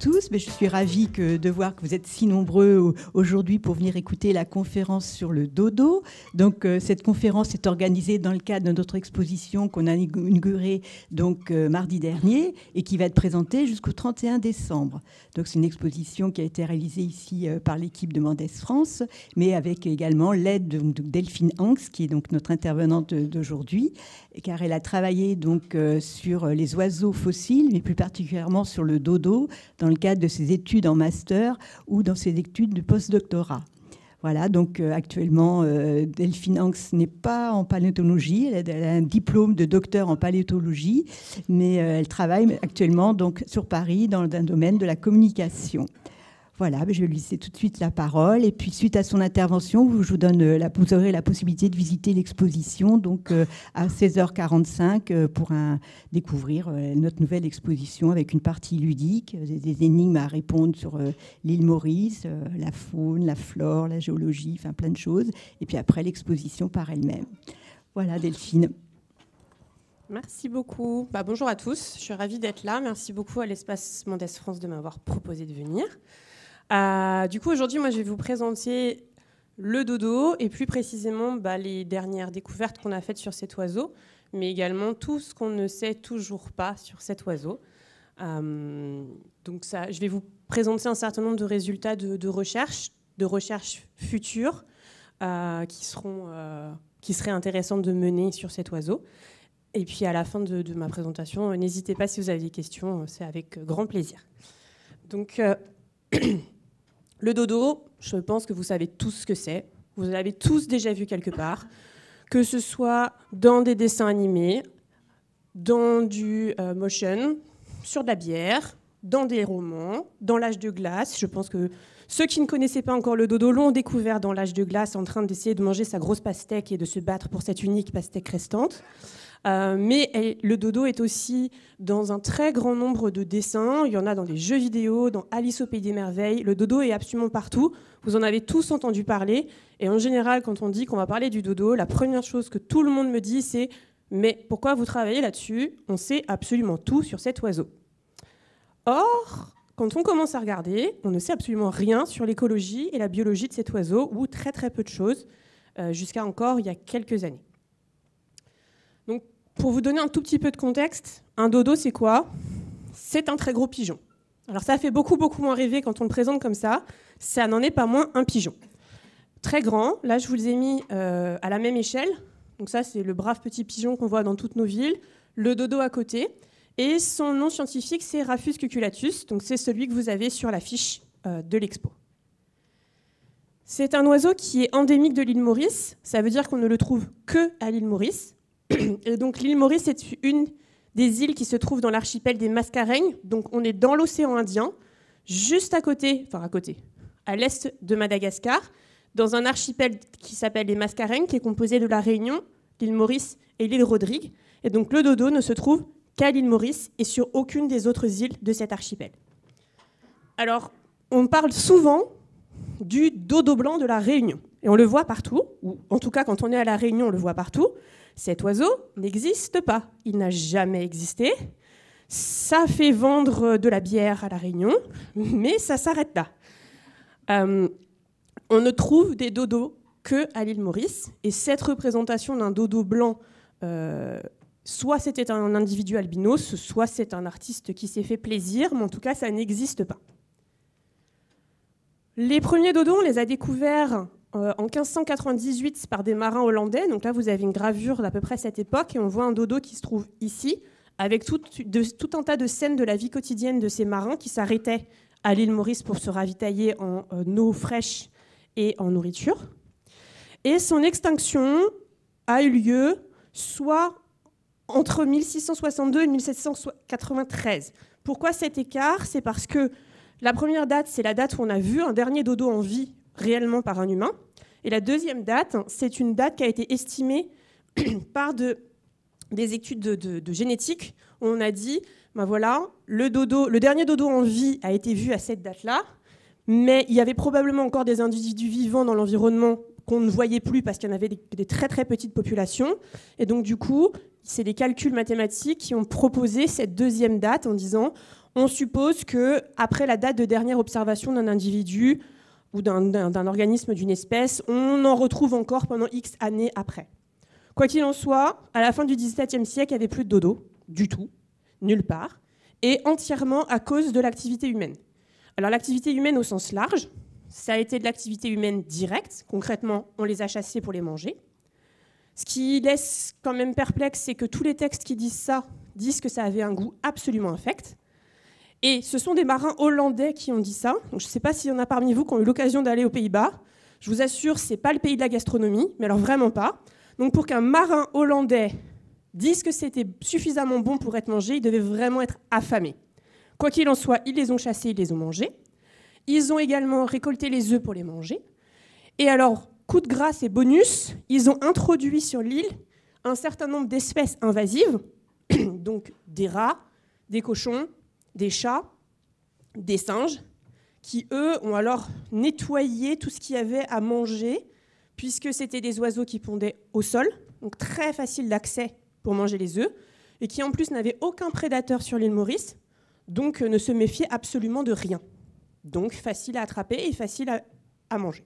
tous. Mais je suis ravie de voir que vous êtes si nombreux aujourd'hui pour venir écouter la conférence sur le dodo. Donc, cette conférence est organisée dans le cadre de notre exposition qu'on a inaugurée mardi dernier et qui va être présentée jusqu'au 31 décembre. Donc, c'est une exposition qui a été réalisée ici par l'équipe de Mendes France, mais avec également l'aide de Delphine Hanks, qui est donc notre intervenante d'aujourd'hui, car elle a travaillé sur les oiseaux fossiles, mais plus particulièrement sur le dodo, dans le cadre de ses études en master ou dans ses études de post-doctorat. Voilà, donc actuellement, Delphine Hanks n'est pas en paléontologie, elle a un diplôme de docteur en paléontologie, mais elle travaille actuellement sur Paris dans un domaine de la communication. Voilà, je vais lui laisser tout de suite la parole. Et puis, suite à son intervention, vous aurez la possibilité de visiter l'exposition à 16h45 pour découvrir notre nouvelle exposition avec une partie ludique, des énigmes à répondre sur l'île Maurice, la faune, la flore, la géologie, enfin plein de choses. Et puis après, l'exposition par elle-même. Voilà, Delphine. Merci beaucoup. Bonjour à tous, je suis ravie d'être là. Merci beaucoup à l'Espace Mendes France de m'avoir proposé de venir. Du coup, aujourd'hui, moi, je vais vous présenter le dodo et plus précisément les dernières découvertes qu'on a faites sur cet oiseau, mais également tout ce qu'on ne sait toujours pas sur cet oiseau. Je vais vous présenter un certain nombre de résultats de recherche futures qui seraient intéressantes de mener sur cet oiseau. Et puis, à la fin de ma présentation, n'hésitez pas si vous avez des questions, c'est avec grand plaisir. Donc... Le dodo, je pense que vous savez tous ce que c'est. Vous l'avez tous déjà vu quelque part, que ce soit dans des dessins animés, dans du motion, sur de la bière, dans des romans, dans l'âge de glace. Je pense que ceux qui ne connaissaient pas encore le dodo l'ont découvert dans l'âge de glace en train d'essayer de manger sa grosse pastèque et de se battre pour cette unique pastèque restante. Mais le dodo est aussi dans un très grand nombre de dessins. Il y en a dans des jeux vidéo, dans Alice au Pays des Merveilles. Le dodo est absolument partout. Vous en avez tous entendu parler. Et en général, quand on dit qu'on va parler du dodo, la première chose que tout le monde me dit, c'est « Mais pourquoi vous travaillez là-dessus ? On sait absolument tout sur cet oiseau. » Or, quand on commence à regarder, on ne sait absolument rien sur l'écologie et la biologie de cet oiseau, ou très très peu de choses, jusqu'à encore il y a quelques années. Donc, pour vous donner un tout petit peu de contexte, un dodo, c'est quoi ? C'est un très gros pigeon. Alors, ça fait beaucoup moins rêver quand on le présente comme ça. Ça n'en est pas moins un pigeon. Très grand. Là, je vous les ai mis à la même échelle. Donc ça, c'est le brave petit pigeon qu'on voit dans toutes nos villes. Le dodo à côté. Et son nom scientifique, c'est Raphus cuculatus. Donc, c'est celui que vous avez sur l'affiche de l'expo. C'est un oiseau qui est endémique de l'île Maurice. Ça veut dire qu'on ne le trouve que à l'île Maurice. Et donc l'île Maurice est une des îles qui se trouve dans l'archipel des Mascareignes. Donc on est dans l'océan Indien, juste à l'est de Madagascar, dans un archipel qui s'appelle les Mascareignes, qui est composé de la Réunion, l'île Maurice et l'île Rodrigue. Et donc le dodo ne se trouve qu'à l'île Maurice et sur aucune des autres îles de cet archipel. Alors, on parle souvent du dodo blanc de la Réunion. Et on le voit partout, ou en tout cas quand on est à la Réunion, on le voit partout. Cet oiseau n'existe pas. Il n'a jamais existé. Ça fait vendre de la bière à la Réunion, mais ça s'arrête là. On ne trouve des dodos qu'à l'île Maurice. Et cette représentation d'un dodo blanc, soit c'était un individu albinos, soit c'est un artiste qui s'est fait plaisir, mais en tout cas, ça n'existe pas. Les premiers dodos, on les a découverts en 1598 par des marins hollandais. Donc là, vous avez une gravure d'à peu près cette époque et on voit un dodo qui se trouve ici avec tout un tas de scènes de la vie quotidienne de ces marins qui s'arrêtaient à l'île Maurice pour se ravitailler en eau fraîche et en nourriture. Et son extinction a eu lieu soit entre 1662 et 1793. Pourquoi cet écart ? C'est parce que la première date, c'est la date où on a vu un dernier dodo en vie réellement par un humain. Et la deuxième date, c'est une date qui a été estimée par des études de génétique, où on a dit, voilà, le dernier dodo en vie a été vu à cette date-là, mais il y avait probablement encore des individus vivants dans l'environnement qu'on ne voyait plus parce qu'il y en avait des très très petites populations. Et donc du coup, c'est des calculs mathématiques qui ont proposé cette deuxième date en disant on suppose qu'après la date de dernière observation d'un individu ou d'un organisme d'une espèce, on en retrouve encore pendant X années après. Quoi qu'il en soit, à la fin du XVIIe siècle, il n'y avait plus de dodo, du tout, nulle part, et entièrement à cause de l'activité humaine. Alors l'activité humaine au sens large, ça a été de l'activité humaine directe. Concrètement, on les a chassés pour les manger. Ce qui laisse quand même perplexe, c'est que tous les textes qui disent ça disent que ça avait un goût absolument infect. Et ce sont des marins hollandais qui ont dit ça. Donc, je ne sais pas s'il y en a parmi vous qui ont eu l'occasion d'aller aux Pays-Bas. Je vous assure, ce n'est pas le pays de la gastronomie, mais alors vraiment pas. Donc pour qu'un marin hollandais dise que c'était suffisamment bon pour être mangé, il devait vraiment être affamé. Quoi qu'il en soit, ils les ont chassés, ils les ont mangés. Ils ont également récolté les œufs pour les manger. Et alors, coup de grâce et bonus, ils ont introduit sur l'île un certain nombre d'espèces invasives, donc des rats, des cochons, des chats, des singes, qui, eux, ont alors nettoyé tout ce qu'il y avait à manger, puisque c'était des oiseaux qui pondaient au sol, donc très facile d'accès pour manger les œufs, et qui en plus n'avaient aucun prédateur sur l'île Maurice, donc ne se méfiaient absolument de rien. Donc facile à attraper et facile à manger.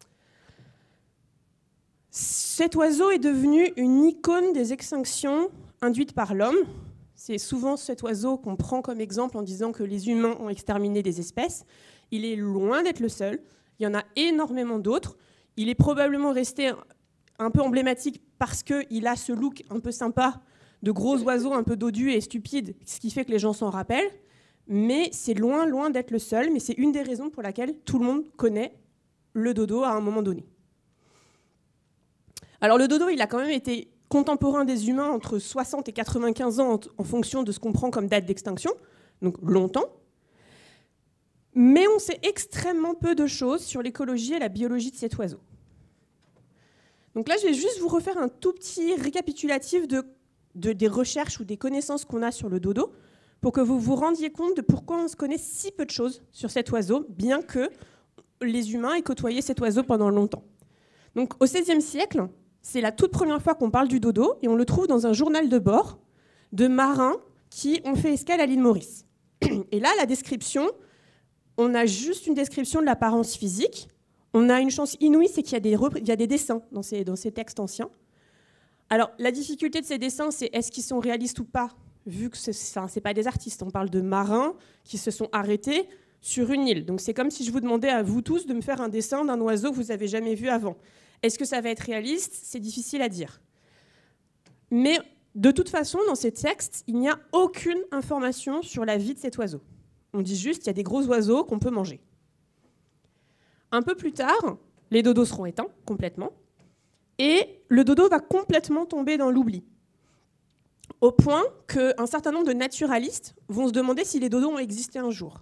Cet oiseau est devenu une icône des extinctions induites par l'homme. C'est souvent cet oiseau qu'on prend comme exemple en disant que les humains ont exterminé des espèces. Il est loin d'être le seul. Il y en a énormément d'autres. Il est probablement resté un peu emblématique parce qu'il a ce look un peu sympa de gros oiseaux un peu dodus et stupides, ce qui fait que les gens s'en rappellent. Mais c'est loin, loin d'être le seul. Mais c'est une des raisons pour laquelle tout le monde connaît le dodo à un moment donné. Alors le dodo, il a quand même été contemporain des humains entre 60 et 95 ans en fonction de ce qu'on prend comme date d'extinction, donc longtemps. Mais on sait extrêmement peu de choses sur l'écologie et la biologie de cet oiseau. Donc là, je vais juste vous refaire un tout petit récapitulatif des recherches ou des connaissances qu'on a sur le dodo pour que vous vous rendiez compte de pourquoi on se connaît si peu de choses sur cet oiseau, bien que les humains aient côtoyé cet oiseau pendant longtemps. Donc au XVIe siècle, c'est la toute première fois qu'on parle du dodo et on le trouve dans un journal de bord de marins qui ont fait escale à l'île Maurice. Et là, la description, on a juste une description de l'apparence physique. On a une chance inouïe, c'est qu'il y a des dessins dans ces textes anciens. Alors, la difficulté de ces dessins, c'est est-ce qu'ils sont réalistes ou pas, vu que ce n'est pas des artistes. On parle de marins qui se sont arrêtés sur une île. Donc, c'est comme si je vous demandais à vous tous de me faire un dessin d'un oiseau que vous n'avez jamais vu avant. Est-ce que ça va être réaliste? C'est difficile à dire. Mais de toute façon, dans ces textes, il n'y a aucune information sur la vie de cet oiseau. On dit juste qu'il y a des gros oiseaux qu'on peut manger. Un peu plus tard, les dodos seront éteints complètement, et le dodo va complètement tomber dans l'oubli. Au point qu'un certain nombre de naturalistes vont se demander si les dodos ont existé un jour.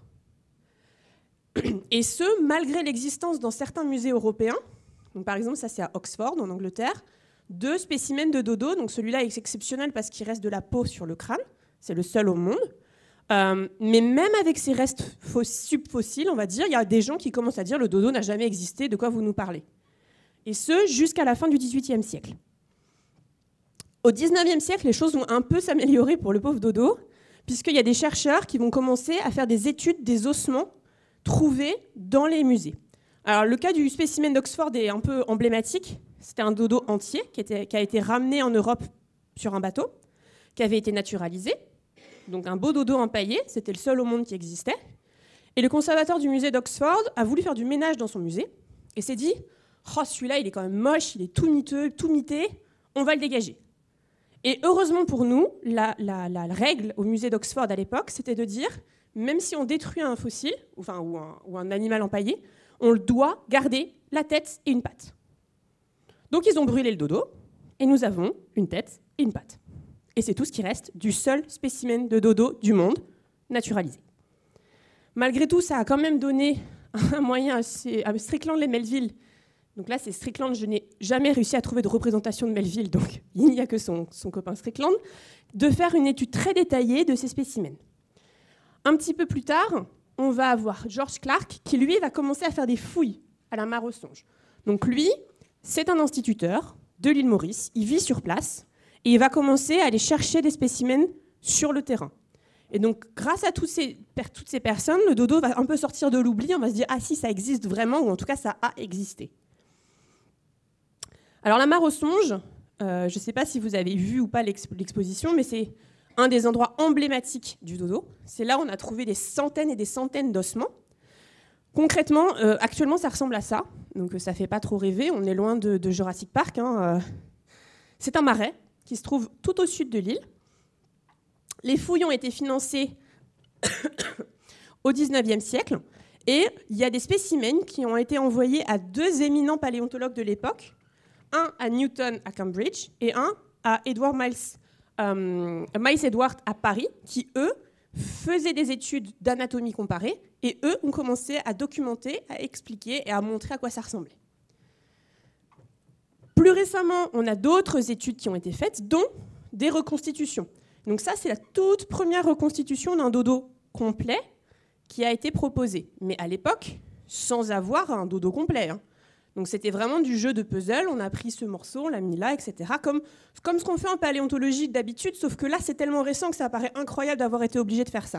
Et ce, malgré l'existence dans certains musées européens. Donc, par exemple, ça c'est à Oxford, en Angleterre, 2 spécimens de dodo. Donc celui-là est exceptionnel parce qu'il reste de la peau sur le crâne. C'est le seul au monde. Mais même avec ces restes subfossiles, on va dire, il y a des gens qui commencent à dire le dodo n'a jamais existé, de quoi vous nous parlez? Et ce, jusqu'à la fin du XVIIIe siècle. Au XIXe siècle, les choses vont un peu s'améliorer pour le pauvre dodo, puisqu'il y a des chercheurs qui vont commencer à faire des études des ossements trouvés dans les musées. Alors, le cas du spécimen d'Oxford est un peu emblématique. C'était un dodo entier qui a été ramené en Europe sur un bateau, qui avait été naturalisé. Donc un beau dodo empaillé, c'était le seul au monde qui existait. Et le conservateur du musée d'Oxford a voulu faire du ménage dans son musée et s'est dit « Oh, celui-là, il est quand même moche, il est tout miteux, tout mité, on va le dégager. » Et heureusement pour nous, la règle au musée d'Oxford à l'époque, c'était de dire « Même si on détruit un fossile, ou un animal empaillé, on doit garder la tête et une patte. » Donc ils ont brûlé le dodo et nous avons une tête et une patte. Et c'est tout ce qui reste du seul spécimen de dodo du monde naturalisé. Malgré tout, ça a quand même donné un moyen à Strickland-les-Melville. Donc là, c'est Strickland, je n'ai jamais réussi à trouver de représentation de Melville, donc il n'y a que son copain Strickland, de faire une étude très détaillée de ces spécimens. Un petit peu plus tard, on va avoir George Clark, qui lui va commencer à faire des fouilles à la mare aux songes. Donc lui, c'est un instituteur de l'île Maurice, il vit sur place, et il va commencer à aller chercher des spécimens sur le terrain. Et donc, grâce à toutes ces personnes, le dodo va un peu sortir de l'oubli. On va se dire, ah si, ça existe vraiment, ou en tout cas, ça a existé. Alors, la mare aux songes, je ne sais pas si vous avez vu ou pas l'exposition, mais c'est un des endroits emblématiques du dodo. C'est là où on a trouvé des centaines et des centaines d'ossements. Concrètement, actuellement, ça ressemble à ça. Donc, ça ne fait pas trop rêver. On est loin de Jurassic Park. C'est un marais qui se trouve tout au sud de l'île. Les fouilles ont été financées au XIXe siècle et il y a des spécimens qui ont été envoyés à 2 éminents paléontologues de l'époque, un à Newton à Cambridge et un à Miles Edward à Paris, qui, eux, faisaient des études d'anatomie comparée et eux ont commencé à documenter, à expliquer et à montrer à quoi ça ressemblait. Plus récemment, on a d'autres études qui ont été faites, dont des reconstitutions. Donc ça, c'est la toute première reconstitution d'un dodo complet qui a été proposée. Mais à l'époque, sans avoir un dodo complet. Donc c'était vraiment du jeu de puzzle. On a pris ce morceau, on l'a mis là, etc. Comme ce qu'on fait en paléontologie d'habitude, sauf que là, c'est tellement récent que ça paraît incroyable d'avoir été obligé de faire ça.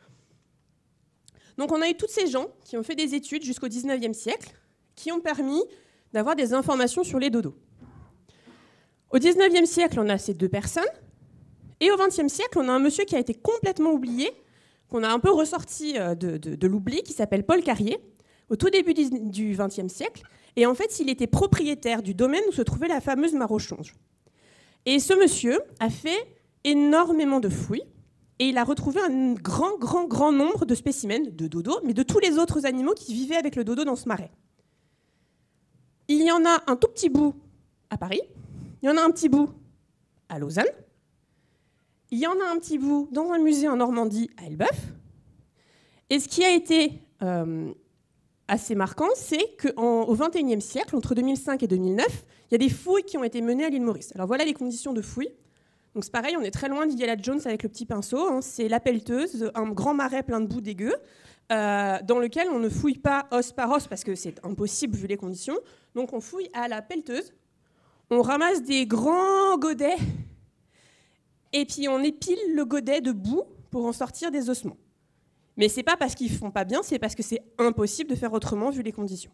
Donc on a eu tous ces gens qui ont fait des études jusqu'au XIXe siècle, qui ont permis d'avoir des informations sur les dodos. Au XIXe siècle, on a ces 2 personnes. Et au XXe siècle, on a un monsieur qui a été complètement oublié, qu'on a un peu ressorti de l'oubli, qui s'appelle Paul Carrier, au tout début du XXe siècle. Et en fait, il était propriétaire du domaine où se trouvait la fameuse mare aux songes. Et ce monsieur a fait énormément de fouilles, et il a retrouvé un grand nombre de spécimens de dodo, mais de tous les autres animaux qui vivaient avec le dodo dans ce marais. Il y en a un tout petit bout à Paris, il y en a un petit bout à Lausanne, il y en a un petit bout dans un musée en Normandie à Elbeuf. Et ce qui a été assez marquant, c'est qu'au XXIe siècle, entre 2005 et 2009, il y a des fouilles qui ont été menées à l'île Maurice. Alors voilà les conditions de fouilles. Donc c'est pareil, on est très loin d'Indiana Jones avec le petit pinceau. C'est la pelleteuse, un grand marais plein de boue dégueu, dans lequel on ne fouille pas os par os parce que c'est impossible vu les conditions. Donc on fouille à la pelleteuse, on ramasse des grands godets et puis on épile le godet de boue pour en sortir des ossements. Mais c'est pas parce qu'ils font pas bien, c'est parce que c'est impossible de faire autrement vu les conditions.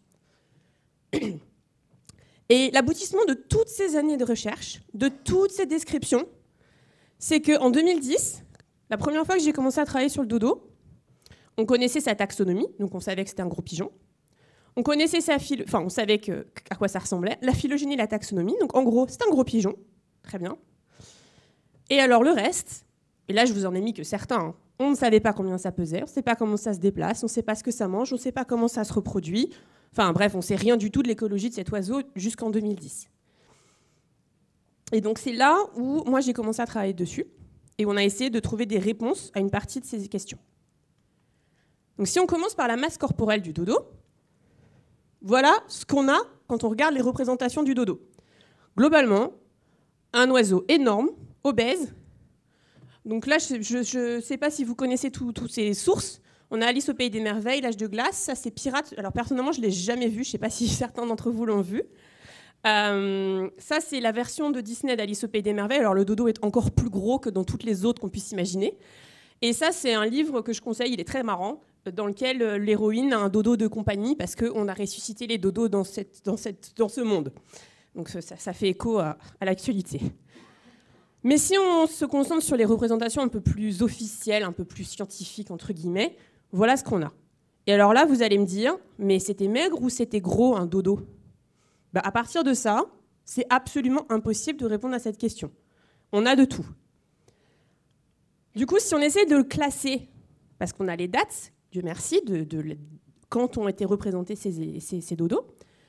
Et l'aboutissement de toutes ces années de recherche, de toutes ces descriptions, c'est qu'en 2010, la première fois que j'ai commencé à travailler sur le dodo, on connaissait sa taxonomie, donc on savait que c'était un gros pigeon. On connaissait on savait à quoi ça ressemblait, la phylogénie et la taxonomie. Donc en gros, c'est un gros pigeon, très bien. Et alors le reste, et là je vous en ai mis que certains, on ne savait pas combien ça pesait, on ne sait pas comment ça se déplace, on ne sait pas ce que ça mange, on ne sait pas comment ça se reproduit. Enfin bref, on ne sait rien du tout de l'écologie de cet oiseau jusqu'en 2010. Et donc c'est là où moi j'ai commencé à travailler dessus et on a essayé de trouver des réponses à une partie de ces questions. Donc si on commence par la masse corporelle du dodo, voilà ce qu'on a quand on regarde les représentations du dodo. Globalement, un oiseau énorme, obèse. Donc là, je ne sais pas si vous connaissez toutes ces sources. On a Alice au Pays des Merveilles, L'Âge de glace, ça c'est Pirate. Alors personnellement, je ne l'ai jamais vu, je ne sais pas si certains d'entre vous l'ont vu. Ça c'est la version de Disney d'Alice au Pays des Merveilles. Alors le dodo est encore plus gros que dans toutes les autres qu'on puisse imaginer. Et ça c'est un livre que je conseille, il est très marrant, dans lequel l'héroïne a un dodo de compagnie parce qu'on a ressuscité les dodos dans ce monde. Donc ça fait écho à l'actualité. Mais si on se concentre sur les représentations un peu plus officielles, un peu plus scientifiques, entre guillemets, voilà ce qu'on a. Et alors là, vous allez me dire, mais c'était maigre ou c'était gros, un dodo ? À partir de ça, c'est absolument impossible de répondre à cette question. On a de tout. Du coup, si on essaie de le classer, parce qu'on a les dates, Dieu merci, quand ont été représentés ces dodos,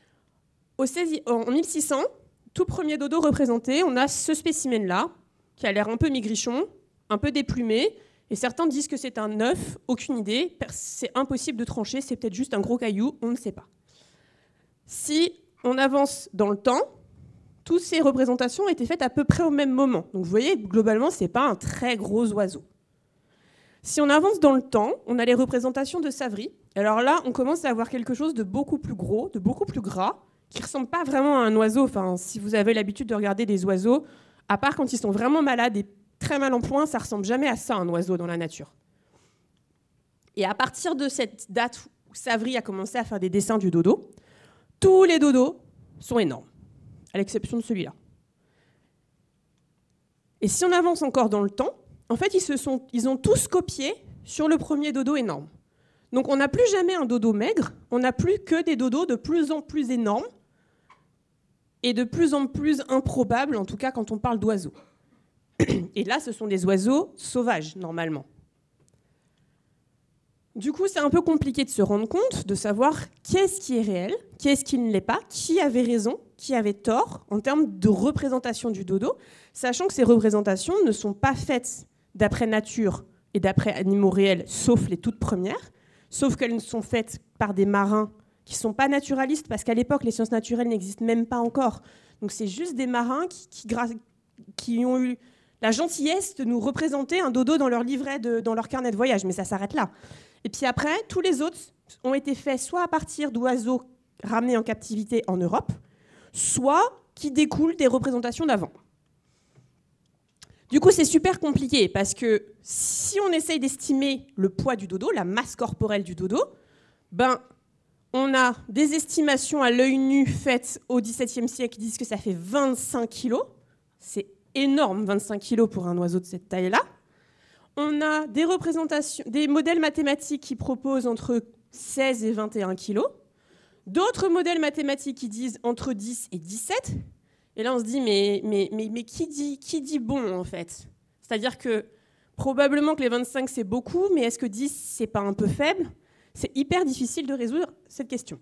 en 1600, tout premier dodo représenté, on a ce spécimen-là, qui a l'air un peu maigrichon, un peu déplumé, et certains disent que c'est un œuf, aucune idée, c'est impossible de trancher, c'est peut-être juste un gros caillou, on ne sait pas. Si on avance dans le temps, toutes ces représentations ont été faites à peu près au même moment. Donc vous voyez, globalement, ce n'est pas un très gros oiseau. Si on avance dans le temps, on a les représentations de Savary. Alors là, on commence à avoir quelque chose de beaucoup plus gros, de beaucoup plus gras, qui ne ressemble pas vraiment à un oiseau. Enfin, si vous avez l'habitude de regarder des oiseaux, à part quand ils sont vraiment malades et très mal en point, ça ressemble jamais à ça, un oiseau dans la nature. Et à partir de cette date où Savary a commencé à faire des dessins du dodo, tous les dodos sont énormes, à l'exception de celui-là. Et si on avance encore dans le temps, en fait, ils ont tous copié sur le premier dodo énorme. Donc on n'a plus jamais un dodo maigre, on n'a plus que des dodos de plus en plus énormes et de plus en plus improbables, en tout cas quand on parle d'oiseaux. Et là, ce sont des oiseaux sauvages, normalement. Du coup, c'est un peu compliqué de se rendre compte, de savoir qu'est-ce qui est réel, qu'est-ce qui ne l'est pas, qui avait raison, qui avait tort en termes de représentation du dodo, sachant que ces représentations ne sont pas faites d'après nature et d'après animaux réels, sauf les toutes premières, sauf qu'elles sont faites par des marins qui ne sont pas naturalistes, parce qu'à l'époque, les sciences naturelles n'existent même pas encore. Donc c'est juste des marins qui ont eu la gentillesse de nous représenter un dodo dans leur livret, dans leur carnet de voyage, mais ça s'arrête là. Et puis après, tous les autres ont été faits soit à partir d'oiseaux ramenés en captivité en Europe, soit qui découlent des représentations d'avant. Du coup, c'est super compliqué, parce que si on essaye d'estimer le poids du dodo, la masse corporelle du dodo, on a des estimations à l'œil nu faites au XVIIe siècle qui disent que ça fait 25 kilos. C'est énorme, 25 kilos pour un oiseau de cette taille-là. On a des représentations, des modèles mathématiques qui proposent entre 16 et 21 kilos. D'autres modèles mathématiques qui disent entre 10 et 17. Et là, on se dit, mais qui dit bon, en fait? C'est-à-dire que probablement que les 25, c'est beaucoup, mais est-ce que 10, c'est pas un peu faible? C'est hyper difficile de résoudre cette question.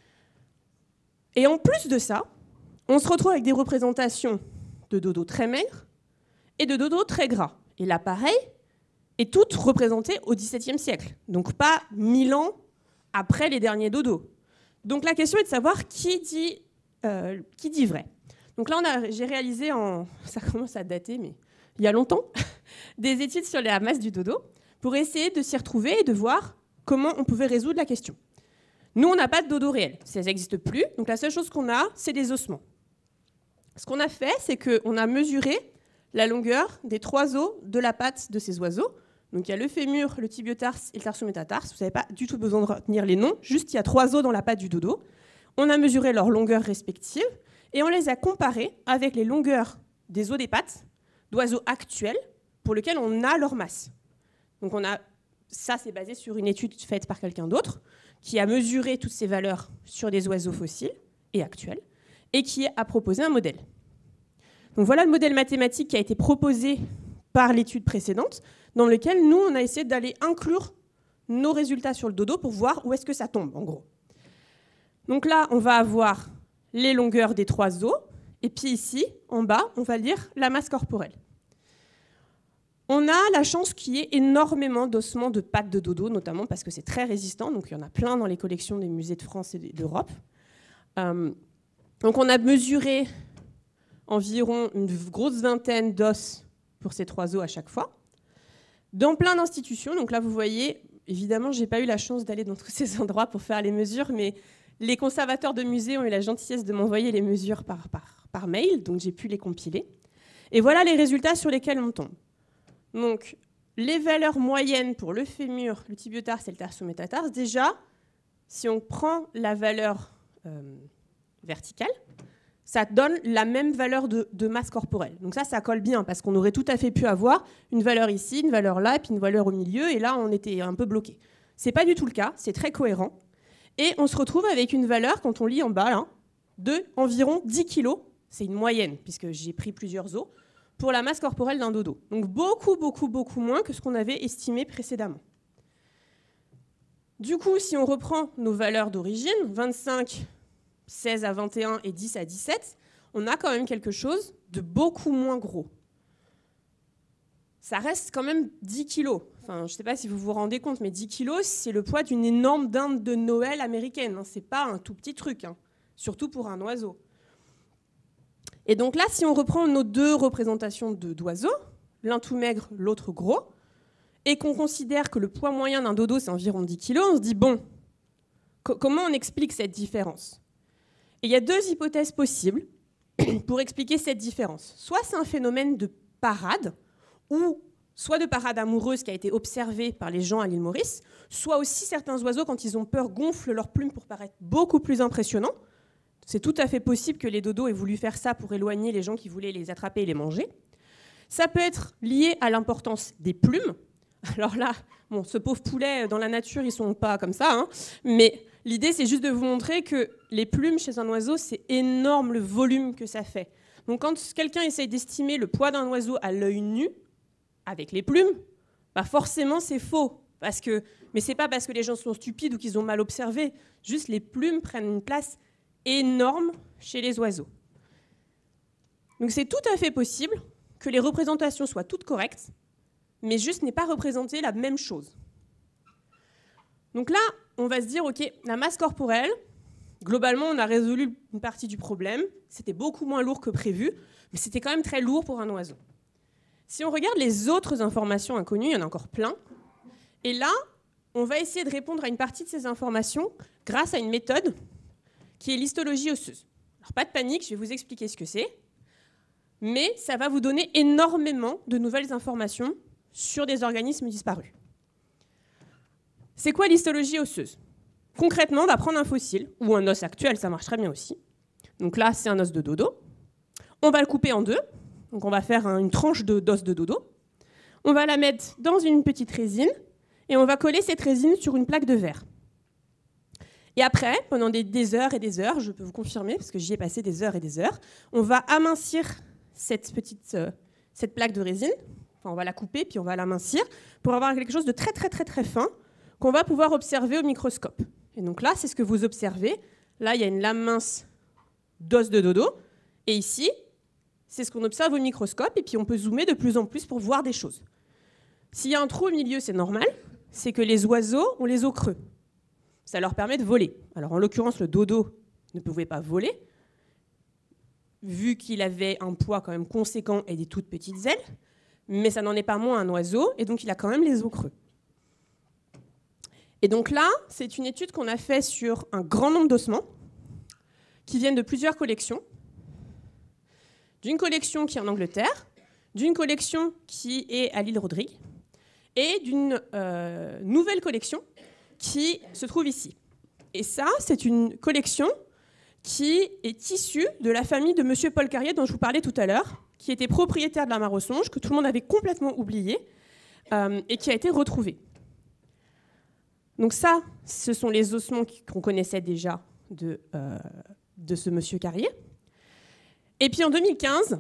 Et en plus de ça, on se retrouve avec des représentations de dodo très maigres et de dodo très gras. Et là, pareil, est toute représentée au XVIIe siècle. Donc pas 1000 ans après les derniers dodos. Donc la question est de savoir qui dit vrai. Donc là, j'ai réalisé, ça commence à dater, mais il y a longtemps, des études sur la masse du dodo pour essayer de s'y retrouver et de voir comment on pouvait résoudre la question. Nous, on n'a pas de dodo réel, ça n'existe plus, donc la seule chose qu'on a, c'est des ossements. Ce qu'on a fait, c'est qu'on a mesuré la longueur des 3 os de la patte de ces oiseaux. Donc il y a le fémur, le tibiotarse et le tarsométatarse. Vous n'avez pas du tout besoin de retenir les noms, juste il y a 3 os dans la patte du dodo. On a mesuré leurs longueurs respectives et on les a comparées avec les longueurs des os des pattes d'oiseaux actuels pour lesquels on a leur masse. Donc ça, c'est basé sur une étude faite par quelqu'un d'autre qui a mesuré toutes ces valeurs sur des oiseaux fossiles et actuels et qui a proposé un modèle. Donc voilà le modèle mathématique qui a été proposé par l'étude précédente, dans lequel nous, on a essayé d'aller inclure nos résultats sur le dodo pour voir où est-ce que ça tombe, en gros. Donc là, on va avoir les longueurs des 3 os, et puis ici, en bas, on va lire la masse corporelle. On a la chance qu'il y ait énormément d'ossements de pattes de dodo, notamment parce que c'est très résistant, donc il y en a plein dans les collections des musées de France et d'Europe. Donc on a mesuré environ une grosse vingtaine d'os pour ces 3 os à chaque fois, dans plein d'institutions. Donc là, vous voyez, évidemment, je n'ai pas eu la chance d'aller dans tous ces endroits pour faire les mesures, mais les conservateurs de musées ont eu la gentillesse de m'envoyer les mesures par mail, donc j'ai pu les compiler. Et voilà les résultats sur lesquels on tombe. Donc, les valeurs moyennes pour le fémur, le tibiotarse et le tarsométatarse, déjà, si on prend la valeur verticale, ça donne la même valeur de masse corporelle. Donc ça colle bien, parce qu'on aurait tout à fait pu avoir une valeur ici, une valeur là, et puis une valeur au milieu, et là, on était un peu bloqué. Ce n'est pas du tout le cas, c'est très cohérent. Et on se retrouve avec une valeur, quand on lit en bas, là, de environ 10 kg, c'est une moyenne, puisque j'ai pris plusieurs os, pour la masse corporelle d'un dodo. Donc beaucoup, beaucoup, beaucoup moins que ce qu'on avait estimé précédemment. Du coup, si on reprend nos valeurs d'origine, 25, 16 à 21 et 10 à 17, on a quand même quelque chose de beaucoup moins gros. Ça reste quand même 10 kilos. Enfin, je ne sais pas si vous vous rendez compte, mais 10 kilos, c'est le poids d'une énorme dinde de Noël américaine. Ce n'est pas un tout petit truc, surtout pour un oiseau. Et donc là, si on reprend nos 2 représentations d'oiseaux, l'un tout maigre, l'autre gros, et qu'on considère que le poids moyen d'un dodo, c'est environ 10 kilos, on se dit, bon, comment on explique cette différence ? Et il y a 2 hypothèses possibles pour expliquer cette différence. Soit c'est un phénomène de parade, ou soit de parade amoureuse qui a été observée par les gens à l'île Maurice, soit aussi certains oiseaux, quand ils ont peur, gonflent leurs plumes pour paraître beaucoup plus impressionnants. C'est tout à fait possible que les dodos aient voulu faire ça pour éloigner les gens qui voulaient les attraper et les manger. Ça peut être lié à l'importance des plumes. Alors là, bon, ce pauvre poulet, dans la nature, ils ne sont pas comme ça, hein, mais l'idée, c'est juste de vous montrer que les plumes chez un oiseau, c'est énorme le volume que ça fait. Donc quand quelqu'un essaye d'estimer le poids d'un oiseau à l'œil nu, avec les plumes, bah forcément c'est faux. Mais ce n'est pas parce que les gens sont stupides ou qu'ils ont mal observé. Juste les plumes prennent une place énorme chez les oiseaux. Donc c'est tout à fait possible que les représentations soient toutes correctes, mais juste n'est pas représenté la même chose. Donc là, on va se dire, ok, la masse corporelle, globalement, on a résolu une partie du problème. C'était beaucoup moins lourd que prévu, mais c'était quand même très lourd pour un oiseau. Si on regarde les autres informations inconnues, il y en a encore plein. Et là, on va essayer de répondre à une partie de ces informations grâce à une méthode qui est l'histologie osseuse. Alors pas de panique, je vais vous expliquer ce que c'est, mais ça va vous donner énormément de nouvelles informations sur des organismes disparus. C'est quoi l'histologie osseuse ? Concrètement, on va prendre un fossile, ou un os actuel, ça marche très bien aussi. Donc là, c'est un os de dodo. On va le couper en deux. Donc on va faire une tranche d'os de dodo. On va la mettre dans une petite résine et on va coller cette résine sur une plaque de verre. Et après, pendant des heures et des heures, je peux vous confirmer, parce que j'y ai passé des heures et des heures, on va amincir cette plaque de résine. Enfin, on va la couper, puis on va l'amincir pour avoir quelque chose de très, très, très, très fin qu'on va pouvoir observer au microscope. Et donc là, c'est ce que vous observez. Là, il y a une lame mince d'os de dodo. Et ici, c'est ce qu'on observe au microscope, et puis on peut zoomer de plus en plus pour voir des choses. S'il y a un trou au milieu, c'est normal, c'est que les oiseaux ont les os creux. Ça leur permet de voler. Alors en l'occurrence, le dodo ne pouvait pas voler, vu qu'il avait un poids quand même conséquent et des toutes petites ailes, mais ça n'en est pas moins un oiseau, et donc il a quand même les os creux. Et donc là, c'est une étude qu'on a faite sur un grand nombre d'ossements, qui viennent de plusieurs collections, d'une collection qui est en Angleterre, d'une collection qui est à l'île Rodrigue, et d'une nouvelle collection qui se trouve ici. Et ça, c'est une collection qui est issue de la famille de M. Paul Carrier, dont je vous parlais tout à l'heure, qui était propriétaire de la mare aux songes, que tout le monde avait complètement oublié, et qui a été retrouvée. Donc ça, ce sont les ossements qu'on connaissait déjà de ce M. Carrier. Et puis en 2015,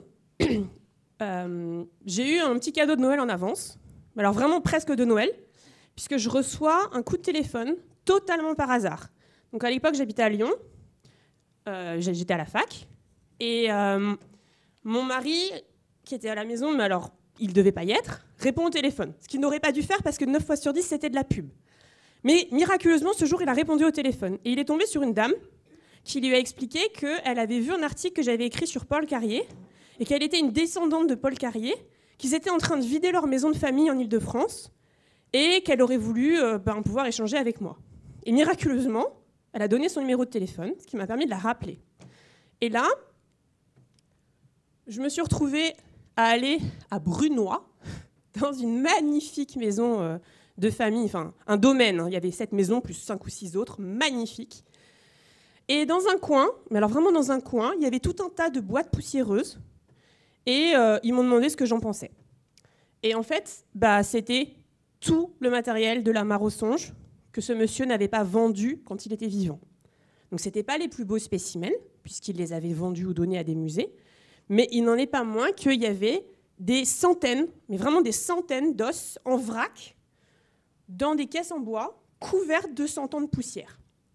j'ai eu un petit cadeau de Noël en avance, alors vraiment presque de Noël, puisque je reçois un coup de téléphone totalement par hasard. Donc à l'époque, j'habitais à Lyon, j'étais à la fac, et mon mari, qui était à la maison, mais alors il ne devait pas y être, répond au téléphone, ce qu'il n'aurait pas dû faire parce que 9 fois sur 10, c'était de la pub. Mais miraculeusement, ce jour, il a répondu au téléphone, et il est tombé sur une dame qui lui a expliqué qu'elle avait vu un article que j'avais écrit sur Paul Carrier et qu'elle était une descendante de Paul Carrier, qu'ils étaient en train de vider leur maison de famille en Île-de-France et qu'elle aurait voulu pouvoir échanger avec moi. Et miraculeusement, elle a donné son numéro de téléphone, ce qui m'a permis de la rappeler. Et là, je me suis retrouvée à aller à Brunoy, dans une magnifique maison de famille, enfin un domaine, hein. Il y avait 7 maisons plus 5 ou 6 autres, magnifiques. Et dans un coin, mais alors vraiment dans un coin, il y avait tout un tas de boîtes poussiéreuses. Et ils m'ont demandé ce que j'en pensais. Et en fait, c'était tout le matériel de la mare aux songes que ce monsieur n'avait pas vendu quand il était vivant. Donc ce n'étaient pas les plus beaux spécimens, puisqu'il les avait vendus ou donnés à des musées, mais il n'en est pas moins qu'il y avait des centaines, mais vraiment des centaines d'os en vrac, dans des caisses en bois, couvertes de 100 ans de poussière.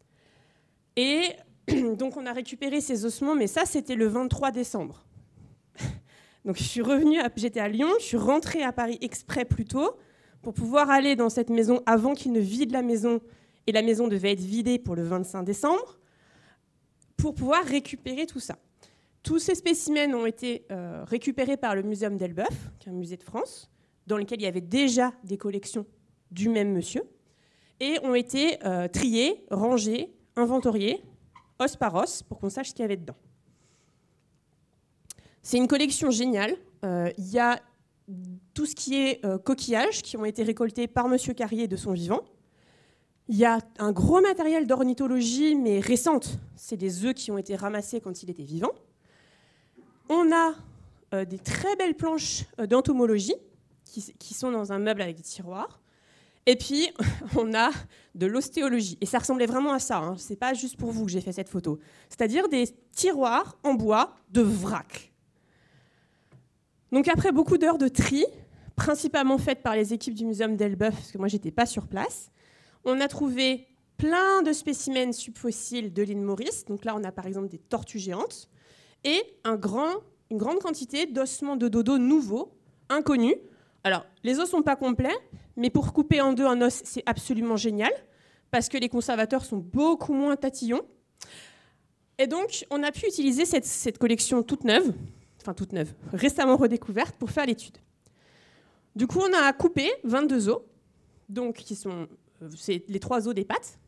Et donc on a récupéré ces ossements, mais ça c'était le 23 décembre. Donc je suis revenue, j'étais à Lyon, je suis rentrée à Paris exprès plus tôt pour pouvoir aller dans cette maison avant qu'ils ne vident la maison, et la maison devait être vidée pour le 25 décembre, pour pouvoir récupérer tout ça. Tous ces spécimens ont été récupérés par le Muséum d'Elbeuf, qui est un musée de France, dans lequel il y avait déjà des collections du même monsieur, et ont été triés, rangés, inventoriés, os par os, pour qu'on sache ce qu'il y avait dedans. C'est une collection géniale. Il y a tout ce qui est coquillages qui ont été récoltés par Monsieur Carrier de son vivant. Il y a un gros matériel d'ornithologie, mais récente. C'est des œufs qui ont été ramassés quand il était vivant. On a des très belles planches d'entomologie qui sont dans un meuble avec des tiroirs. Et puis, on a de l'ostéologie. Et ça ressemblait vraiment à ça. Ce n'est pas juste pour vous que j'ai fait cette photo. C'est-à-dire des tiroirs en bois de vrac. Donc après beaucoup d'heures de tri, principalement faites par les équipes du Muséum d'Elbeuf, parce que moi, je n'étais pas sur place, on a trouvé plein de spécimens subfossiles de l'île Maurice. Donc là, on a par exemple des tortues géantes et une grande quantité d'ossements de dodo nouveaux, inconnus. Alors, les os ne sont pas complets, mais pour couper en deux un os, c'est absolument génial, parce que les conservateurs sont beaucoup moins tatillons. Et donc, on a pu utiliser cette collection toute neuve, récemment redécouverte, pour faire l'étude. Du coup, on a coupé 22 os, donc c'est les 3 os des pattes.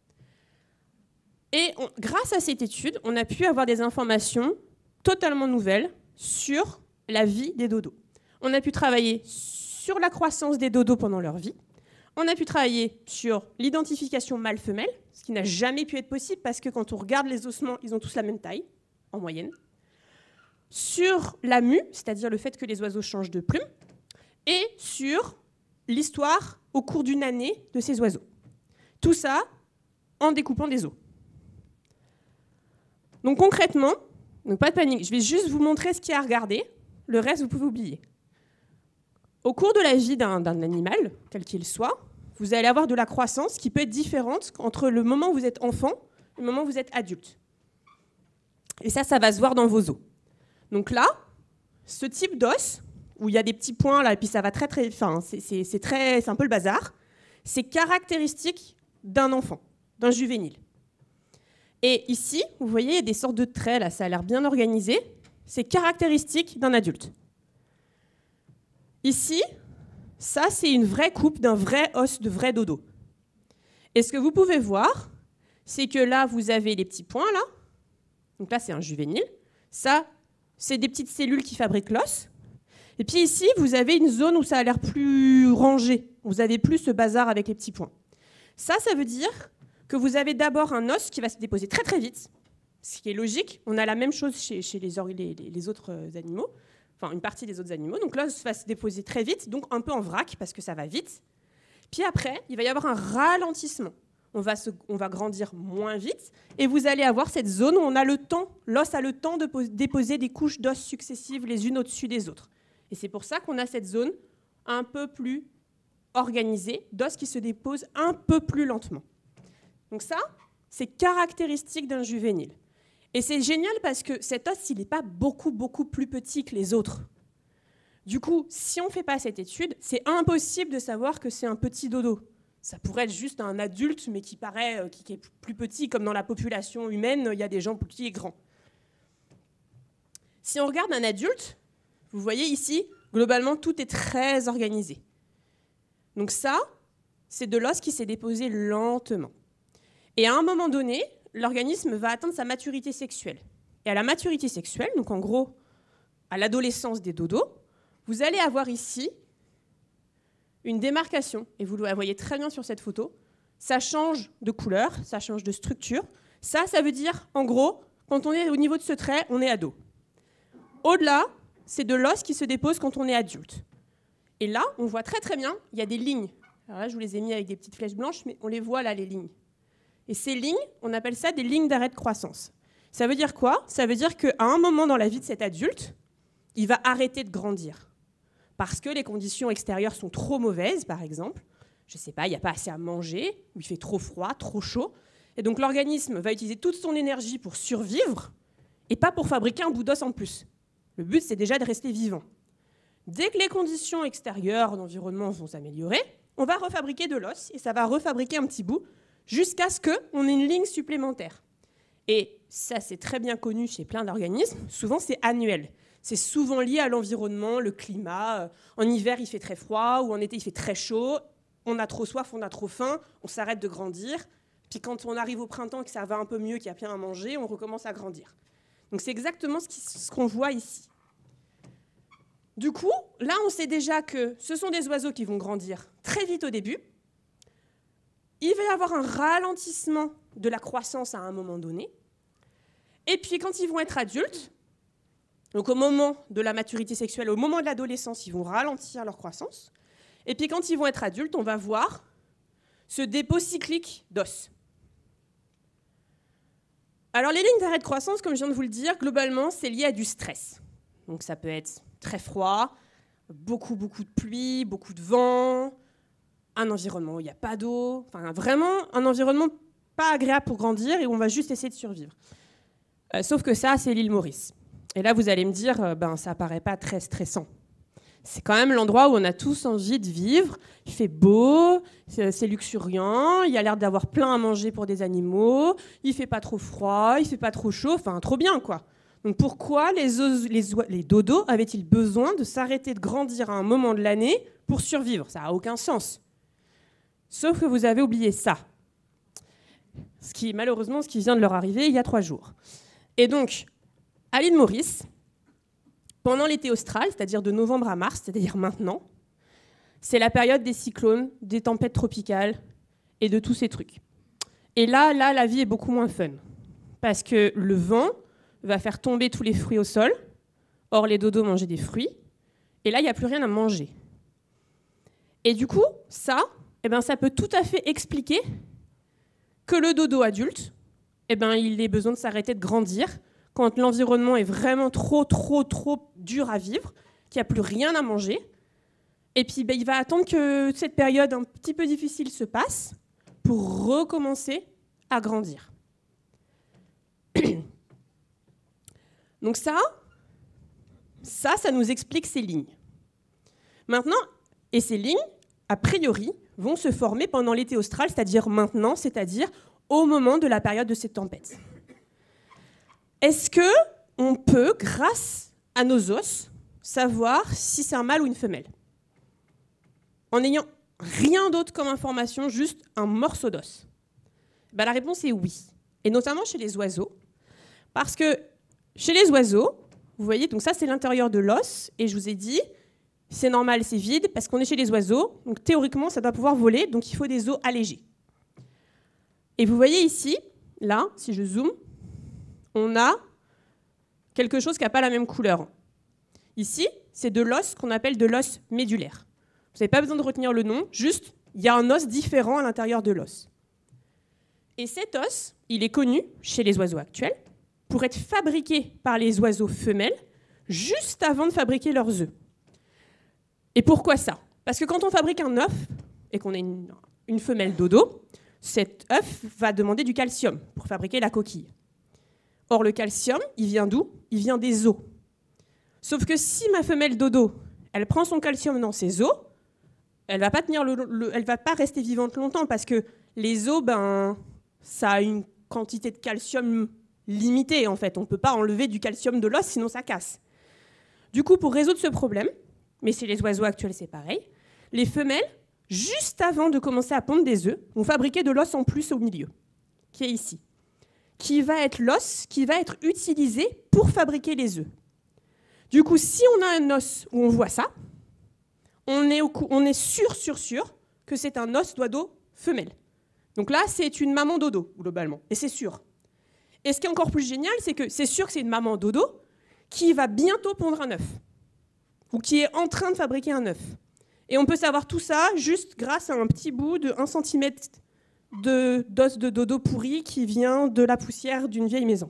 Et grâce à cette étude, on a pu avoir des informations totalement nouvelles sur la vie des dodos. On a pu travailler sur la croissance des dodos pendant leur vie. On a pu travailler sur l'identification mâle-femelle, ce qui n'a jamais pu être possible parce que quand on regarde les ossements, ils ont tous la même taille, en moyenne. Sur la mue, c'est-à-dire le fait que les oiseaux changent de plume, et sur l'histoire au cours d'une année de ces oiseaux. Tout ça en découpant des os. Donc concrètement, donc pas de panique, je vais juste vous montrer ce qu'il y a à regarder. Le reste, vous pouvez oublier. Au cours de la vie d'un animal, quel qu'il soit, vous allez avoir de la croissance qui peut être différente entre le moment où vous êtes enfant et le moment où vous êtes adulte. Et ça va se voir dans vos os. Donc là, ce type d'os, où il y a des petits points là, et puis ça va très fin, c'est un peu le bazar, c'est caractéristique d'un enfant, d'un juvénile. Et ici, vous voyez, il y a des sortes de traits, là, ça a l'air bien organisé, c'est caractéristique d'un adulte. Ici, ça, c'est une vraie coupe d'un vrai os de vrai dodo. Et ce que vous pouvez voir, c'est que là, vous avez les petits points, là. Donc là, c'est un juvénile. Ça, c'est des petites cellules qui fabriquent l'os. Et puis ici, vous avez une zone où ça a l'air plus rangé. Vous n'avez plus ce bazar avec les petits points. Ça veut dire que vous avez d'abord un os qui va se déposer très très vite, ce qui est logique. On a la même chose chez les autres animaux. Enfin, une partie des autres animaux. Donc l'os va se déposer très vite, donc un peu en vrac, parce que ça va vite. Puis après, il va y avoir un ralentissement. On va grandir moins vite, et vous allez avoir cette zone où l'os a le temps de déposer des couches d'os successives les unes au-dessus des autres. Et c'est pour ça qu'on a cette zone un peu plus organisée, d'os qui se déposent un peu plus lentement. Donc ça, c'est caractéristique d'un juvénile. Et c'est génial parce que cet os, il n'est pas beaucoup plus petit que les autres. Du coup, si on ne fait pas cette étude, c'est impossible de savoir que c'est un petit dodo. Ça pourrait être juste un adulte, mais qui est plus petit, comme dans la population humaine, il y a des gens petits et grands. Si on regarde un adulte, vous voyez ici, globalement, tout est très organisé. Donc ça, c'est de l'os qui s'est déposé lentement. Et à un moment donné, l'organisme va atteindre sa maturité sexuelle. Et à la maturité sexuelle, donc en gros, à l'adolescence des dodos, vous allez avoir ici une démarcation. Et vous la voyez très bien sur cette photo. Ça change de couleur, ça change de structure. Ça veut dire, en gros, quand on est au niveau de ce trait, on est ado. Au-delà, c'est de l'os qui se dépose quand on est adulte. Et là, on voit très très bien, il y a des lignes. Alors là, je vous les ai mis avec des petites flèches blanches, mais on les voit là, les lignes. Et ces lignes, on appelle ça des lignes d'arrêt de croissance. Ça veut dire quoi? Ça veut dire qu'à un moment dans la vie de cet adulte, il va arrêter de grandir. Parce que les conditions extérieures sont trop mauvaises, par exemple. Je ne sais pas, il n'y a pas assez à manger, ou il fait trop froid, trop chaud. Et donc l'organisme va utiliser toute son énergie pour survivre, et pas pour fabriquer un bout d'os en plus. Le but, c'est déjà de rester vivant. Dès que les conditions extérieures d'environnement vont s'améliorer, on va refabriquer de l'os, et ça va refabriquer un petit bout, jusqu'à ce qu'on ait une ligne supplémentaire. Et ça, c'est très bien connu chez plein d'organismes. Souvent, c'est annuel. C'est souvent lié à l'environnement, le climat. En hiver, il fait très froid, ou en été, il fait très chaud. On a trop soif, on a trop faim, on s'arrête de grandir. Puis quand on arrive au printemps et que ça va un peu mieux, qu'il y a bien à manger, on recommence à grandir. Donc c'est exactement ce qu'on voit ici. Du coup, là, on sait déjà que ce sont des oiseaux qui vont grandir très vite au début. Il va y avoir un ralentissement de la croissance à un moment donné. Et puis, quand ils vont être adultes, donc au moment de la maturité sexuelle, au moment de l'adolescence, ils vont ralentir leur croissance. Et puis, quand ils vont être adultes, on va voir ce dépôt cyclique d'os. Alors, les lignes d'arrêt de croissance, comme je viens de vous le dire, globalement, c'est lié à du stress. Donc, ça peut être très froid, beaucoup de pluie, beaucoup de vent, un environnement où il n'y a pas d'eau, enfin, vraiment un environnement pas agréable pour grandir et où on va juste essayer de survivre. Sauf que ça, c'est l'île Maurice. Et là, vous allez me dire, ça ne paraît pas très stressant. C'est quand même l'endroit où on a tous envie de vivre. Il fait beau, c'est luxuriant, il y a l'air d'avoir plein à manger pour des animaux, il ne fait pas trop froid, il ne fait pas trop chaud, enfin, trop bien, quoi. Donc pourquoi les dodos avaient-ils besoin de s'arrêter de grandir à un moment de l'année pour survivre? Ça n'a aucun sens. Sauf que vous avez oublié ça. Malheureusement, ce qui vient de leur arriver il y a 3 jours. Et donc, à l'île Maurice, pendant l'été austral, c'est-à-dire de novembre à mars, c'est-à-dire maintenant, c'est la période des cyclones, des tempêtes tropicales et de tous ces trucs. Et là, la vie est beaucoup moins fun. Parce que le vent va faire tomber tous les fruits au sol. Or, les dodos mangeaient des fruits. Et là, il n'y a plus rien à manger. Et du coup, ça peut tout à fait expliquer que le dodo adulte, il ait besoin de s'arrêter de grandir quand l'environnement est vraiment trop dur à vivre, qu'il n'y a plus rien à manger. Et puis, il va attendre que cette période un petit peu difficile se passe pour recommencer à grandir. Donc ça nous explique ces lignes. Maintenant, et ces lignes, a priori, vont se former pendant l'été austral, c'est-à-dire maintenant, c'est-à-dire au moment de la période de cette tempête. Est-ce qu'on peut, grâce à nos os, savoir si c'est un mâle ou une femelle? En n'ayant rien d'autre comme information, juste un morceau d'os. La réponse est oui, et notamment chez les oiseaux. Parce que chez les oiseaux, vous voyez, donc ça c'est l'intérieur de l'os, et je vous ai dit, c'est normal, c'est vide, parce qu'on est chez les oiseaux, donc théoriquement ça doit pouvoir voler, donc il faut des os allégés. Et vous voyez ici, là, si je zoome, on a quelque chose qui n'a pas la même couleur. Ici, c'est de l'os qu'on appelle de l'os médulaire. Vous n'avez pas besoin de retenir le nom, juste, il y a un os différent à l'intérieur de l'os. Et cet os, il est connu chez les oiseaux actuels pour être fabriqué par les oiseaux femelles juste avant de fabriquer leurs œufs. Et pourquoi ça? Parce que quand on fabrique un œuf et qu'on a une femelle dodo, cet œuf va demander du calcium pour fabriquer la coquille. Or, le calcium, il vient d'où? Il vient des os. Sauf que si ma femelle dodo, elle prend son calcium dans ses os, elle va pas elle va pas rester vivante longtemps parce que les os, ça a une quantité de calcium limitée en fait. On peut pas enlever du calcium de l'os, sinon ça casse. Du coup, pour résoudre ce problème, mais chez les oiseaux actuels c'est pareil, les femelles, juste avant de commencer à pondre des œufs, vont fabriquer de l'os en plus au milieu, qui est ici, qui va être l'os qui va être utilisé pour fabriquer les œufs. Du coup, si on a un os où on voit ça, on est sûr que c'est un os dodo femelle. Donc là, c'est une maman dodo, globalement, et c'est sûr. Et ce qui est encore plus génial, c'est que c'est sûr que c'est une maman dodo qui va bientôt pondre un œuf, ou qui est en train de fabriquer un œuf. Et on peut savoir tout ça juste grâce à un petit bout de 1 cm d'os de dodo pourri qui vient de la poussière d'une vieille maison.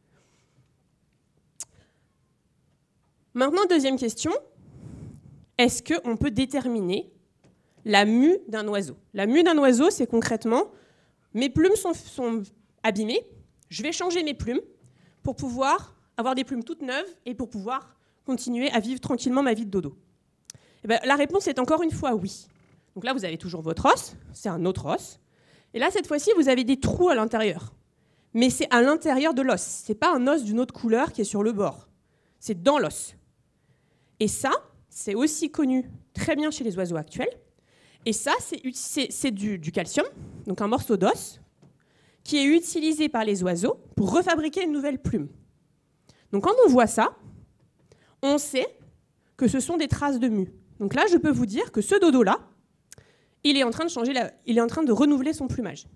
Maintenant, deuxième question. Est-ce qu'on peut déterminer la mue d'un oiseau? La mue d'un oiseau, c'est concrètement, mes plumes sont abîmées, je vais changer mes plumes pour pouvoir avoir des plumes toutes neuves et pour pouvoir continuer à vivre tranquillement ma vie de dodo. La réponse est encore une fois oui. Donc là, vous avez toujours votre os, c'est un autre os. Et là, cette fois-ci, vous avez des trous à l'intérieur. Mais c'est à l'intérieur de l'os. Ce n'est pas un os d'une autre couleur qui est sur le bord. C'est dans l'os. Et ça, c'est aussi connu très bien chez les oiseaux actuels. Et ça, c'est du calcium, donc un morceau d'os, qui est utilisé par les oiseaux pour refabriquer une nouvelle plume. Donc quand on voit ça, on sait que ce sont des traces de mue. Donc là, je peux vous dire que ce dodo-là, il est en train de renouveler son plumage.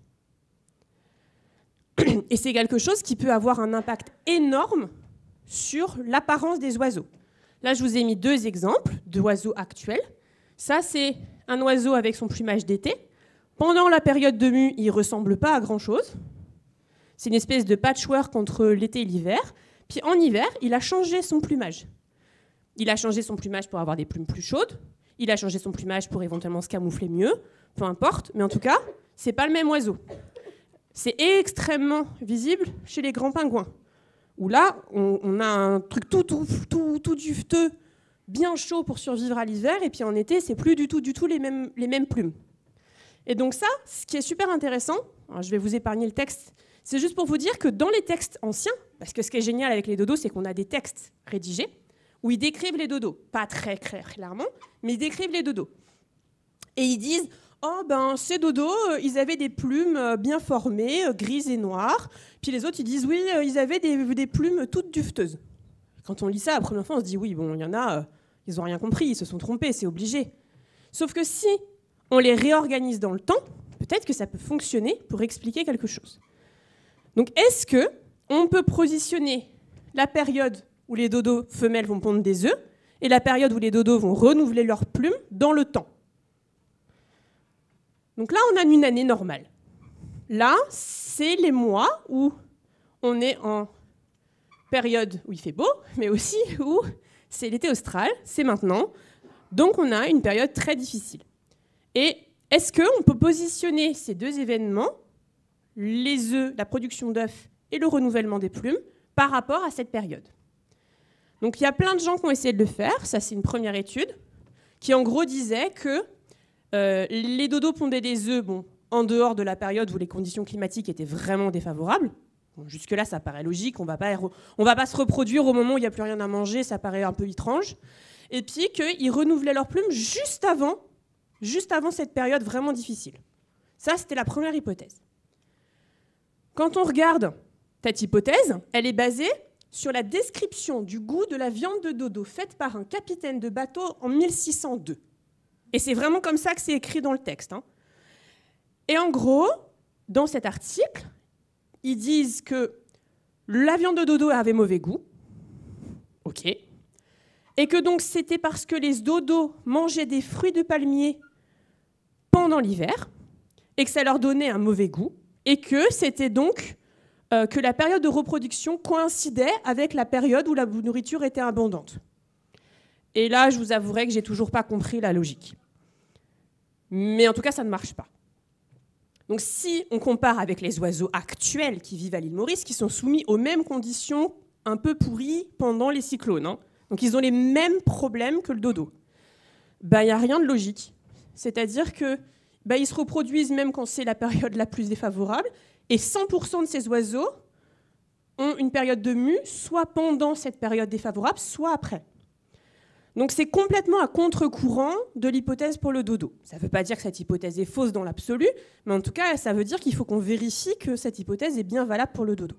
Et c'est quelque chose qui peut avoir un impact énorme sur l'apparence des oiseaux. Là, je vous ai mis 2 exemples d'oiseaux actuels. Ça, c'est un oiseau avec son plumage d'été. Pendant la période de mue, il ne ressemble pas à grand-chose. C'est une espèce de patchwork entre l'été et l'hiver. Puis en hiver, il a changé son plumage. Il a changé son plumage pour avoir des plumes plus chaudes. Il a changé son plumage pour éventuellement se camoufler mieux. Peu importe. Mais en tout cas, ce n'est pas le même oiseau. C'est extrêmement visible chez les grands pingouins, où là, on a un truc tout duveteux, bien chaud pour survivre à l'hiver, et puis en été, c'est plus du tout les mêmes plumes. Et donc ça, ce qui est super intéressant, alors je vais vous épargner le texte, c'est juste pour vous dire que dans les textes anciens, parce que ce qui est génial avec les dodos, c'est qu'on a des textes rédigés, où ils décrivent les dodos, pas très clairement, mais ils décrivent les dodos. Et ils disent... Oh ben ces dodos, ils avaient des plumes bien formées, grises et noires. Puis les autres, ils disent oui, ils avaient des plumes toutes duveteuses. Quand on lit ça, la première fois, on se dit oui, bon, il y en a, ils n'ont rien compris, ils se sont trompés, c'est obligé. Sauf que si on les réorganise dans le temps, peut-être que ça peut fonctionner pour expliquer quelque chose. Donc est-ce qu'on peut positionner la période où les dodos femelles vont pondre des œufs et la période où les dodos vont renouveler leurs plumes dans le temps ? Donc là, on a une année normale. Là, c'est les mois où on est en période où il fait beau, mais aussi où c'est l'été austral, c'est maintenant. Donc on a une période très difficile. Et est-ce qu'on peut positionner ces 2 événements, les œufs, la production d'œufs et le renouvellement des plumes, par rapport à cette période ? Donc il y a plein de gens qui ont essayé de le faire. Ça, c'est une première étude qui, en gros, disait que les dodos pondaient des œufs en dehors de la période où les conditions climatiques étaient vraiment défavorables. Bon, jusque-là, ça paraît logique. On va pas se reproduire au moment où il n'y a plus rien à manger. Ça paraît un peu étrange. Et puis qu'ils renouvelaient leurs plumes juste avant cette période vraiment difficile. Ça, c'était la première hypothèse. Quand on regarde cette hypothèse, elle est basée sur la description du goût de la viande de dodo faite par un capitaine de bateau en 1602. Et c'est vraiment comme ça que c'est écrit dans le texte. Et en gros, dans cet article, ils disent que la viande de dodo avait mauvais goût. OK. Et que donc c'était parce que les dodos mangeaient des fruits de palmier pendant l'hiver et que ça leur donnait un mauvais goût. Et que c'était donc que la période de reproduction coïncidait avec la période où la nourriture était abondante. Et là, je vous avouerai que j'ai toujours pas compris la logique. Mais en tout cas, ça ne marche pas. Donc si on compare avec les oiseaux actuels qui vivent à l'île Maurice, qui sont soumis aux mêmes conditions un peu pourries pendant les cyclones, donc ils ont les mêmes problèmes que le dodo, il n'y a rien de logique. C'est-à-dire que ils se reproduisent même quand c'est la période la plus défavorable, et 100% de ces oiseaux ont une période de mue, soit pendant cette période défavorable, soit après. Donc c'est complètement à contre-courant de l'hypothèse pour le dodo. Ça ne veut pas dire que cette hypothèse est fausse dans l'absolu, mais en tout cas, ça veut dire qu'il faut qu'on vérifie que cette hypothèse est bien valable pour le dodo.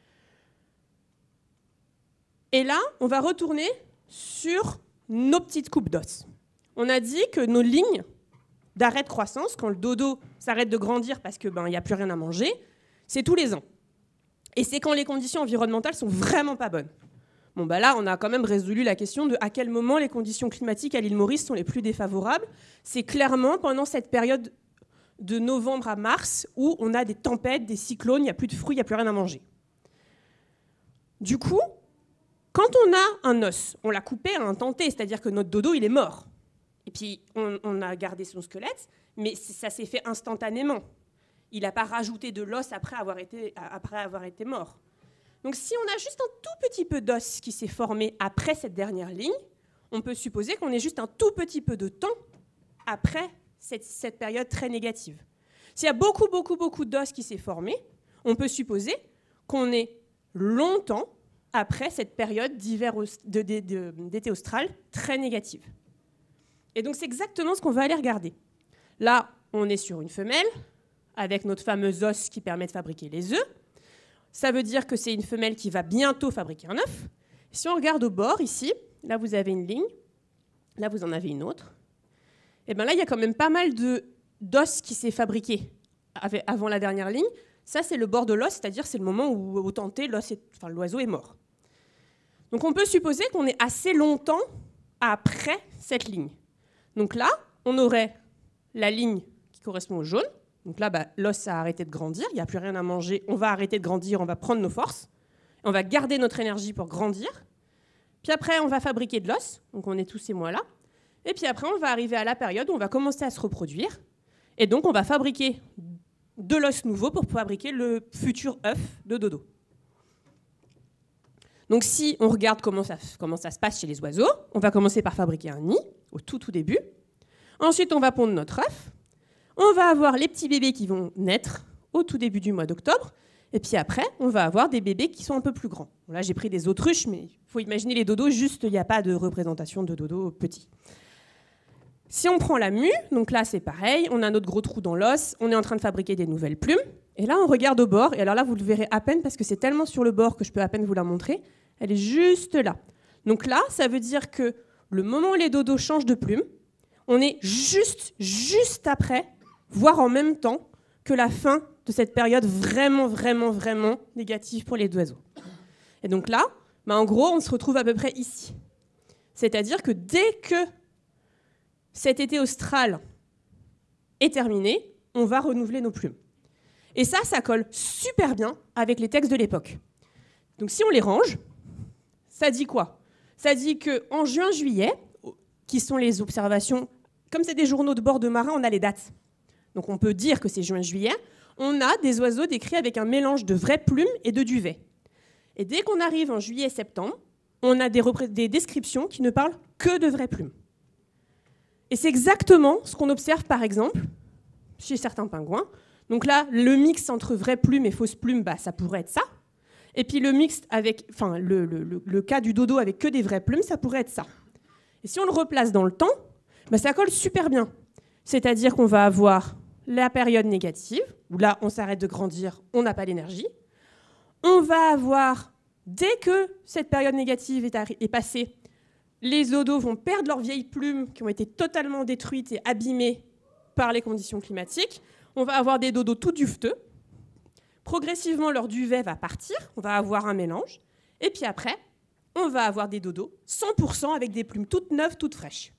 Et là, on va retourner sur nos petites coupes d'os. On a dit que nos lignes d'arrêt de croissance, quand le dodo s'arrête de grandir parce qu'il n'y a plus rien à manger, c'est tous les ans. Et c'est quand les conditions environnementales sont vraiment pas bonnes. Bon, là, on a quand même résolu la question de à quel moment les conditions climatiques à l'île Maurice sont les plus défavorables. C'est clairement pendant cette période de novembre à mars où on a des tempêtes, des cyclones, il n'y a plus de fruits, il n'y a plus rien à manger. Du coup, quand on a un os, on l'a coupé à un tenté, c'est-à-dire que notre dodo, il est mort. Et puis, on a gardé son squelette, mais ça s'est fait instantanément. Il n'a pas rajouté de l'os après avoir été mort. Donc si on a juste un tout petit peu d'os qui s'est formé après cette dernière ligne, on peut supposer qu'on est juste un tout petit peu de temps après cette période très négative. S'il y a beaucoup d'os qui s'est formé, on peut supposer qu'on est longtemps après cette période d'été austral très négative. Et donc c'est exactement ce qu'on va aller regarder. Là, on est sur une femelle avec notre fameux os qui permet de fabriquer les œufs. Ça veut dire que c'est une femelle qui va bientôt fabriquer un œuf. Si on regarde au bord, ici, là vous avez une ligne, Là, vous en avez une autre. Et bien là, il y a quand même pas mal d'os qui s'est fabriqué avant la dernière ligne. Ça, c'est le bord de l'os, c'est-à-dire c'est le moment où, au tenté, l'oiseau est mort. Donc on peut supposer qu'on est assez longtemps après cette ligne. Donc là, on aurait la ligne qui correspond au jaune. Donc là, l'os a arrêté de grandir, il n'y a plus rien à manger, on va arrêter de grandir, on va prendre nos forces, on va garder notre énergie pour grandir. Puis après, on va fabriquer de l'os, donc on est tous ces mois-là. Et puis après, on va arriver à la période où on va commencer à se reproduire. Et donc, on va fabriquer de l'os nouveau pour fabriquer le futur œuf de dodo. Donc, si on regarde comment ça se passe chez les oiseaux, on va commencer par fabriquer un nid au tout début. Ensuite, on va pondre notre œuf. On va avoir les petits bébés qui vont naître au tout début du mois d'octobre. Et puis après, on va avoir des bébés qui sont un peu plus grands. Bon, là, j'ai pris des autruches, mais il faut imaginer les dodos, juste il n'y a pas de représentation de dodos petits. Si on prend la mue, donc là c'est pareil, on a notre gros trou dans l'os, on est en train de fabriquer des nouvelles plumes, et là on regarde au bord, et alors là vous le verrez à peine parce que c'est tellement sur le bord que je peux à peine vous la montrer, elle est juste là. Donc là, ça veut dire que le moment où les dodos changent de plume, on est juste après, voire en même temps, que la fin de cette période vraiment négative pour les oiseaux. Et donc là, en gros, on se retrouve à peu près ici. C'est-à-dire que dès que cet été austral est terminé, on va renouveler nos plumes. Et ça colle super bien avec les textes de l'époque. Donc si on les range, ça dit quoi? Ça dit qu'en juin-juillet, qui sont les observations, comme c'est des journaux de bord de marins, on a les dates. Donc on peut dire que c'est juin-juillet, on a des oiseaux décrits avec un mélange de vraies plumes et de duvet. Et dès qu'on arrive en juillet-septembre, on a des descriptions qui ne parlent que de vraies plumes. Et c'est exactement ce qu'on observe, par exemple, chez certains pingouins. Donc là, le mix entre vraies plumes et fausses plumes, ça pourrait être ça. Et puis le mix avec, le cas du dodo avec que des vraies plumes, ça pourrait être ça. Et si on le replace dans le temps, ça colle super bien. C'est-à-dire qu'on va avoir la période négative, où là, on s'arrête de grandir, on n'a pas d'énergie. On va avoir, dès que cette période négative est passée, les dodos vont perdre leurs vieilles plumes qui ont été totalement détruites et abîmées par les conditions climatiques. On va avoir des dodos tout duveteux. Progressivement, leur duvet va partir. On va avoir un mélange. Et puis après, on va avoir des dodos 100% avec des plumes toutes neuves, toutes fraîches.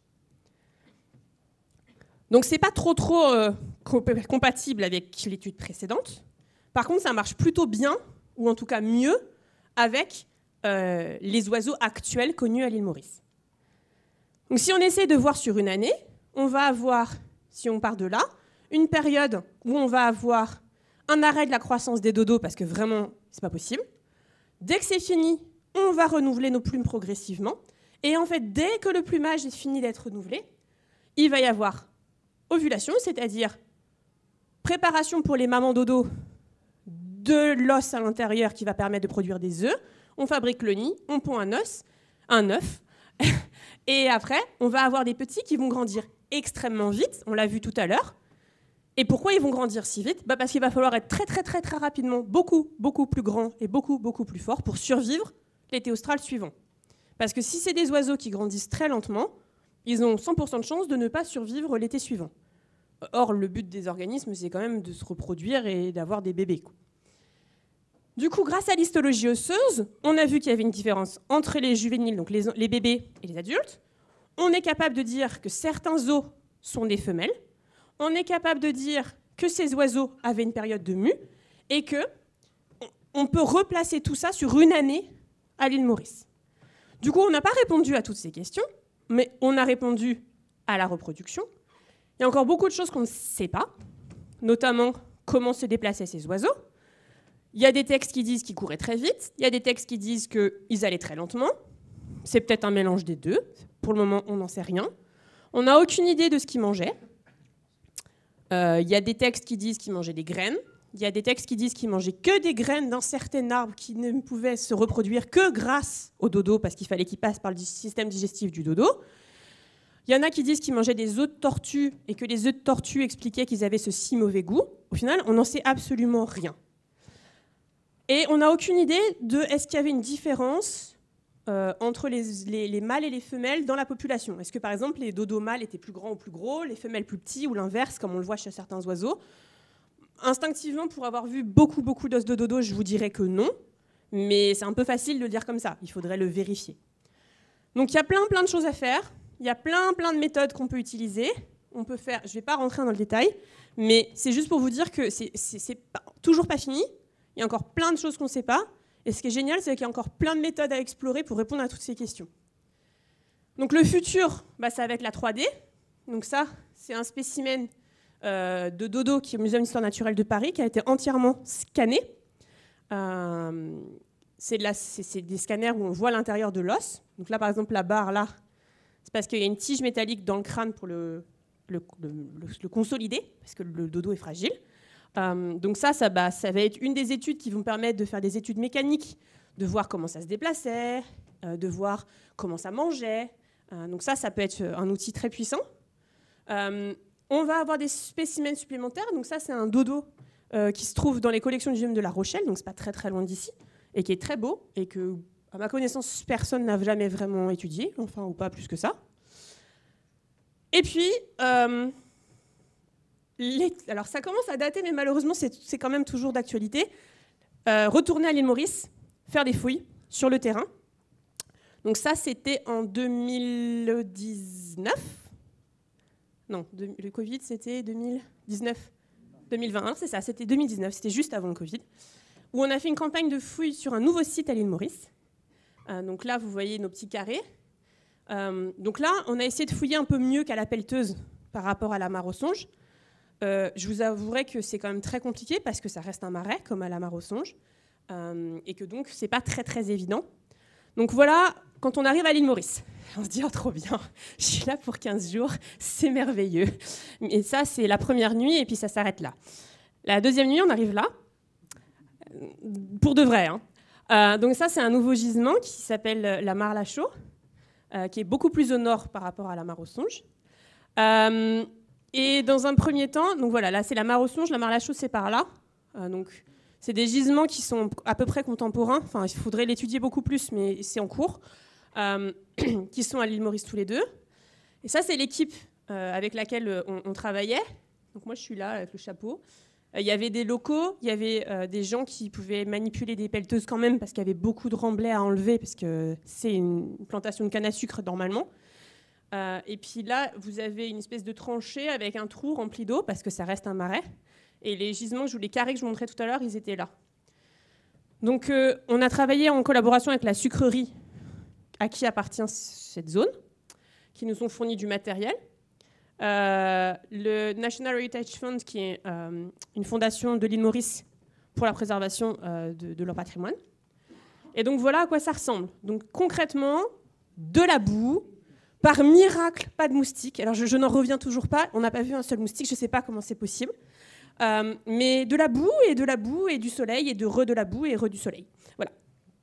Donc, ce n'est pas trop compatible avec l'étude précédente. Par contre, ça marche plutôt bien, ou en tout cas mieux, avec les oiseaux actuels connus à l'île Maurice. Donc, si on essaie de voir sur une année, on va avoir, si on part de là, une période où on va avoir un arrêt de la croissance des dodos parce que vraiment, c'est pas possible. Dès que c'est fini, on va renouveler nos plumes progressivement. Et en fait, dès que le plumage est fini d'être renouvelé, il va y avoir ovulation, c'est-à-dire préparation pour les mamans dodo de l'os à l'intérieur qui va permettre de produire des œufs. On fabrique le nid, on pond un œuf. Et après, on va avoir des petits qui vont grandir extrêmement vite, on l'a vu tout à l'heure. Et pourquoi ils vont grandir si vite? Parce qu'il va falloir être très rapidement beaucoup plus grand et beaucoup plus fort pour survivre l'été austral suivant. Parce que si c'est des oiseaux qui grandissent très lentement, ils ont 100% de chance de ne pas survivre l'été suivant. Or, le but des organismes, c'est quand même de se reproduire et d'avoir des bébés. Du coup, grâce à l'histologie osseuse, on a vu qu'il y avait une différence entre les juvéniles, donc les bébés et les adultes. On est capable de dire que certains os sont des femelles. On est capable de dire que ces oiseaux avaient une période de mue et qu'on peut replacer tout ça sur une année à l'île Maurice. Du coup, on n'a pas répondu à toutes ces questions, mais on a répondu à la reproduction. Il y a encore beaucoup de choses qu'on ne sait pas, notamment comment se déplaçaient ces oiseaux. Il y a des textes qui disent qu'ils couraient très vite, il y a des textes qui disent qu'ils allaient très lentement. C'est peut-être un mélange des deux. Pour le moment, on n'en sait rien. On n'a aucune idée de ce qu'ils mangeaient. Il y a des textes qui disent qu'ils mangeaient des graines. Il y a des textes qui disent qu'ils mangeaient que des graines d'un certain arbre qui ne pouvait se reproduire que grâce au dodo, parce qu'il fallait qu'il passe par le système digestif du dodo. Il y en a qui disent qu'ils mangeaient des œufs de tortue et que les œufs de tortue expliquaient qu'ils avaient ce si mauvais goût. Au final, on n'en sait absolument rien. Et on n'a aucune idée de est-ce qu'il y avait une différence entre les mâles et les femelles dans la population. Est-ce que par exemple les dodos mâles étaient plus grands ou plus gros, les femelles plus petits ou l'inverse comme on le voit chez certains oiseaux? Instinctivement, pour avoir vu beaucoup d'os de dodo, je vous dirais que non, mais c'est un peu facile de le dire comme ça, il faudrait le vérifier. Donc il y a plein de choses à faire, il y a plein de méthodes qu'on peut utiliser. On peut faire, je ne vais pas rentrer dans le détail, mais c'est juste pour vous dire que c'est toujours pas fini, il y a encore plein de choses qu'on ne sait pas. Et ce qui est génial, c'est qu'il y a encore plein de méthodes à explorer pour répondre à toutes ces questions. Donc le futur, ça va être la 3D. Donc ça, c'est un spécimen de dodo qui est au Muséum d'histoire naturelle de Paris, qui a été entièrement scanné. C'est des scanners où on voit l'intérieur de l'os. Donc là, par exemple, la barre, là, c'est parce qu'il y a une tige métallique dans le crâne pour le consolider, parce que le dodo est fragile. Donc ça va être une des études qui vont permettre de faire des études mécaniques, de voir comment ça se déplaçait, de voir comment ça mangeait. Donc ça peut être un outil très puissant. On va avoir des spécimens supplémentaires. Donc ça, c'est un dodo qui se trouve dans les collections du Muséum de La Rochelle, donc c'est pas très loin d'ici, et qui est très beau, et que, à ma connaissance, personne n'a jamais vraiment étudié, enfin, ou pas plus que ça. Et puis... alors ça commence à dater, mais malheureusement c'est quand même toujours d'actualité. Retourner à l'île Maurice, faire des fouilles sur le terrain. Donc ça c'était en 2019. Non, le Covid c'était 2019. 2020, c'est ça, c'était 2019, c'était juste avant le Covid. Où on a fait une campagne de fouilles sur un nouveau site à l'île Maurice. Donc là vous voyez nos petits carrés. Donc là on a essayé de fouiller un peu mieux qu'à la pelleteuse par rapport à la mare aux songes. Je vous avouerai que c'est quand même très compliqué parce que ça reste un marais, comme à la mare aux songes, et que donc c'est pas très évident. Donc voilà, quand on arrive à l'île Maurice, on se dit « Oh, trop bien, je suis là pour 15 jours, c'est merveilleux ». Et ça, c'est la première nuit, et puis ça s'arrête là. La deuxième nuit, on arrive là, pour de vrai. Donc ça, c'est un nouveau gisement qui s'appelle la mare Lachaud, qui est beaucoup plus au nord par rapport à la mare aux songes. Et dans un premier temps, donc voilà, là c'est la mare aux songes, la mare Lachaud c'est par là. Donc c'est des gisements qui sont à peu près contemporains. Enfin, il faudrait l'étudier beaucoup plus, mais c'est en cours. Qui sont à l'île Maurice tous les deux. Et ça c'est l'équipe avec laquelle on travaillait. Donc moi je suis là avec le chapeau. Il y avait des locaux, il y avait des gens qui pouvaient manipuler des pelleteuses quand même parce qu'il y avait beaucoup de remblais à enlever parce que c'est une plantation de canne à sucre normalement. Et puis là, vous avez une espèce de tranchée avec un trou rempli d'eau, parce que ça reste un marais. Et les gisements, les carrés que je vous montrais tout à l'heure, ils étaient là. Donc on a travaillé en collaboration avec la sucrerie à qui appartient cette zone, qui nous ont fourni du matériel. Le National Heritage Fund, qui est une fondation de l'île Maurice pour la préservation de leur patrimoine. Et donc voilà à quoi ça ressemble. Donc concrètement, de la boue. Par miracle, pas de moustiques. Alors je n'en reviens toujours pas. On n'a pas vu un seul moustique. Je ne sais pas comment c'est possible. Mais de la boue et du soleil et de la boue et du soleil. Voilà.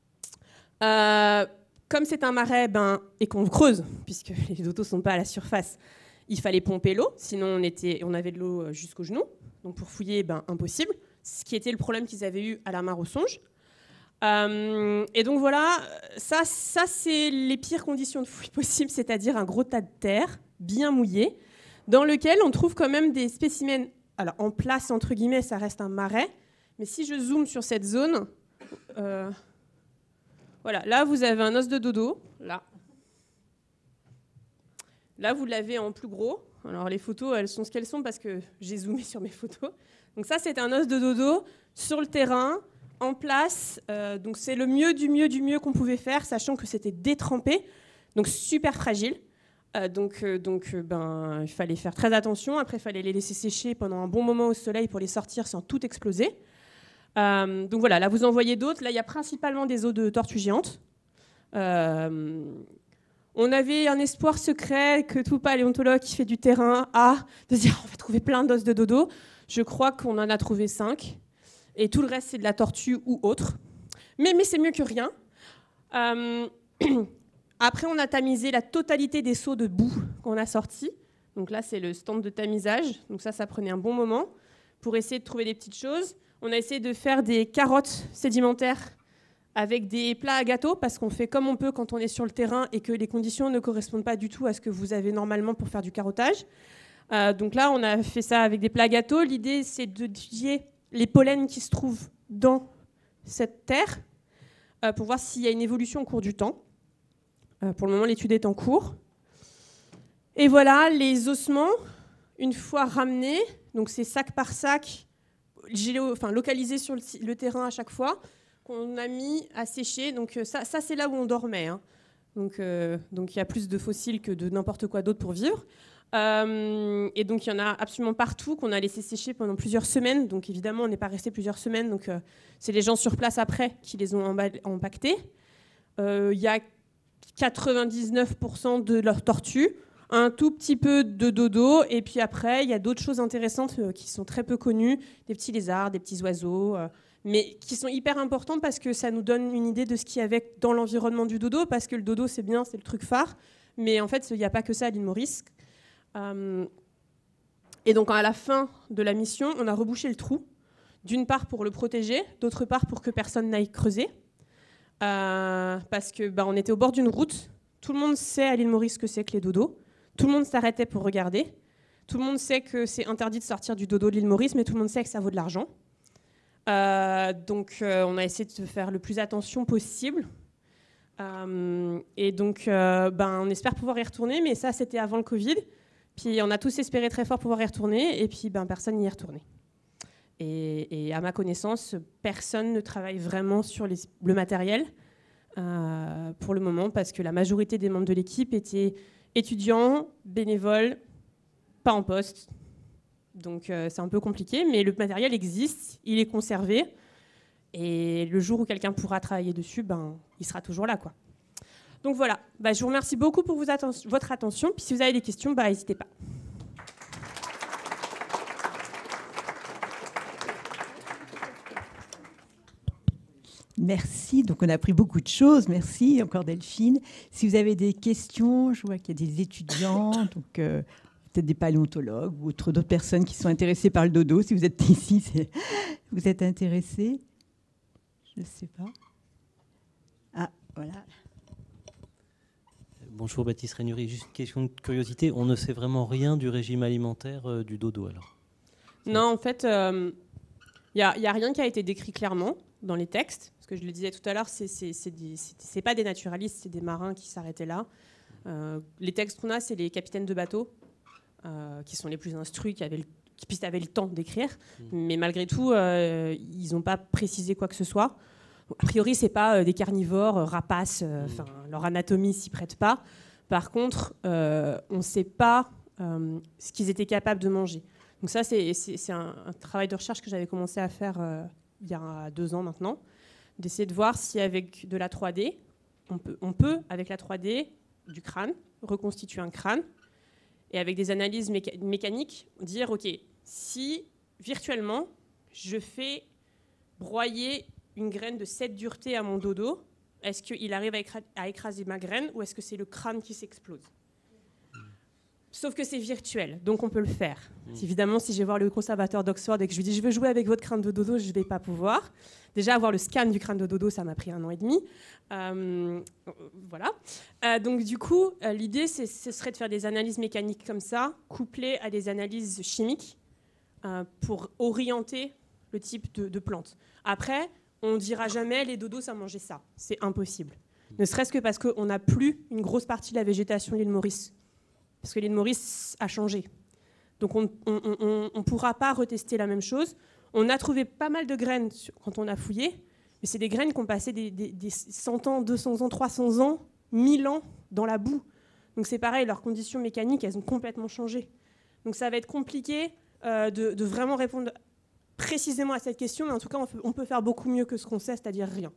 Comme c'est un marais et qu'on creuse, puisque les dodos ne sont pas à la surface, il fallait pomper l'eau. Sinon, on avait de l'eau jusqu'aux genoux. Donc pour fouiller, impossible. Ce qui était le problème qu'ils avaient eu à la mare aux songes. Et donc voilà, ça c'est les pires conditions de fouille possibles, c'est-à-dire un gros tas de terre bien mouillé, dans lequel on trouve quand même des spécimens. Alors en place entre guillemets, ça reste un marais, mais si je zoome sur cette zone, voilà, là vous avez un os de dodo, là vous l'avez en plus gros. Alors les photos, elles sont ce qu'elles sont parce que j'ai zoomé sur mes photos. Donc ça c'est un os de dodo sur le terrain. En place, donc c'est le mieux du mieux qu'on pouvait faire, sachant que c'était détrempé, donc super fragile. Donc, il fallait faire très attention. Après, il fallait les laisser sécher pendant un bon moment au soleil pour les sortir sans tout exploser. Donc voilà, là vous en voyez d'autres. Là, il y a principalement des os de tortues géantes. On avait un espoir secret que tout paléontologue qui fait du terrain a de dire on va trouver plein d'os de dodo. Je crois qu'on en a trouvé 5. Et tout le reste, c'est de la tortue ou autre. Mais c'est mieux que rien. Après, on a tamisé la totalité des seaux de boue qu'on a sortis. Donc là, c'est le stand de tamisage. Donc ça prenait un bon moment pour essayer de trouver des petites choses. On a essayé de faire des carottes sédimentaires avec des plats à gâteaux, parce qu'on fait comme on peut quand on est sur le terrain et que les conditions ne correspondent pas du tout à ce que vous avez normalement pour faire du carottage. Donc là, on a fait ça avec des plats à gâteaux. L'idée, c'est d'étudier les pollens qui se trouvent dans cette terre pour voir s'il y a une évolution au cours du temps. Pour le moment, l'étude est en cours. Et voilà, les ossements, une fois ramenés, donc c'est sac par sac, localisés sur le terrain à chaque fois, qu'on a mis à sécher. Donc ça c'est là où on dormait. Hein. Donc il y a plus de fossiles que de n'importe quoi d'autre pour vivre. Et donc il y en a absolument partout qu'on a laissé sécher pendant plusieurs semaines. Donc évidemment, on n'est pas resté plusieurs semaines. Donc c'est les gens sur place après qui les ont empaquetés. Il y a 99% de leurs tortues, un tout petit peu de dodo, et puis après, il y a d'autres choses intéressantes qui sont très peu connues, des petits lézards, des petits oiseaux, mais qui sont hyper importants parce que ça nous donne une idée de ce qu'il y avait dans l'environnement du dodo, parce que le dodo, c'est bien, c'est le truc phare, mais en fait, il n'y a pas que ça à l'île Maurice. Et donc, à la fin de la mission, on a rebouché le trou, d'une part pour le protéger, d'autre part pour que personne n'aille creuser, parce que on était au bord d'une route. Tout le monde sait à l'île Maurice ce que c'est que les dodos. Tout le monde s'arrêtait pour regarder. Tout le monde sait que c'est interdit de sortir du dodo de l'île Maurice, mais tout le monde sait que ça vaut de l'argent. Donc, on a essayé de faire le plus attention possible. Et donc, on espère pouvoir y retourner, mais ça, c'était avant le Covid. Puis, on a tous espéré très fort pouvoir y retourner, et puis, personne n'y est retourné. Et à ma connaissance, personne ne travaille vraiment sur le matériel pour le moment, parce que la majorité des membres de l'équipe étaient étudiants, bénévoles, pas en poste. Donc c'est un peu compliqué, mais le matériel existe, il est conservé, et le jour où quelqu'un pourra travailler dessus, il sera toujours là, quoi. Donc voilà, je vous remercie beaucoup pour votre attention, puis si vous avez des questions, n'hésitez pas. Merci, donc on a appris beaucoup de choses, merci encore Delphine. Si vous avez des questions, je vois qu'il y a des étudiants, donc peut-être des paléontologues ou d'autres personnes qui sont intéressées par le dodo. Si vous êtes ici, vous êtes intéressés. Je ne sais pas. Ah, voilà. Bonjour Baptiste Rainuri, juste une question de curiosité. On ne sait vraiment rien du régime alimentaire du dodo alors? Non, en fait, il n'y a rien qui a été décrit clairement dans les textes. Parce que je le disais tout à l'heure, c'est pas des naturalistes, c'est des marins qui s'arrêtaient là. Les textes qu'on a, c'est les capitaines de bateaux, qui sont les plus instruits, qui avaient le temps d'écrire. Mais malgré tout, ils n'ont pas précisé quoi que ce soit. A priori, c'est pas des carnivores, rapaces, leur anatomie s'y prête pas. Par contre, on ne sait pas ce qu'ils étaient capables de manger. Donc ça, c'est un travail de recherche que j'avais commencé à faire il y a 2 ans maintenant, d'essayer de voir si avec de la 3D, on peut avec la 3D du crâne, reconstituer un crâne, et avec des analyses mécaniques, dire, OK, si virtuellement, je fais broyer une graine de cette dureté à mon dodo, est-ce qu'il arrive à écraser ma graine ou est-ce que c'est le crâne qui s'explose? Sauf que c'est virtuel, donc on peut le faire. Évidemment, si je vais voir le conservateur d'Oxford et que je lui dis « je veux jouer avec votre crâne de dodo », je ne vais pas pouvoir. Déjà, avoir le scan du crâne de dodo, ça m'a pris 1 an et demi. Voilà. Donc du coup, l'idée, ce serait de faire des analyses mécaniques comme ça, couplées à des analyses chimiques, pour orienter le type de plante. Après, on ne dira jamais « les dodos, ça mangeait ça ». C'est impossible. Ne serait-ce que parce qu'on n'a plus une grosse partie de la végétation de l'île Maurice. Parce que l'île Maurice a changé. Donc on ne pourra pas retester la même chose. On a trouvé pas mal de graines quand on a fouillé, mais c'est des graines qui ont passé des 100 ans, 200 ans, 300 ans, 1000 ans dans la boue. Donc c'est pareil, leurs conditions mécaniques, elles ont complètement changé. Donc ça va être compliqué de vraiment répondre précisément à cette question, mais en tout cas on peut faire beaucoup mieux que ce qu'on sait, c'est-à-dire rien.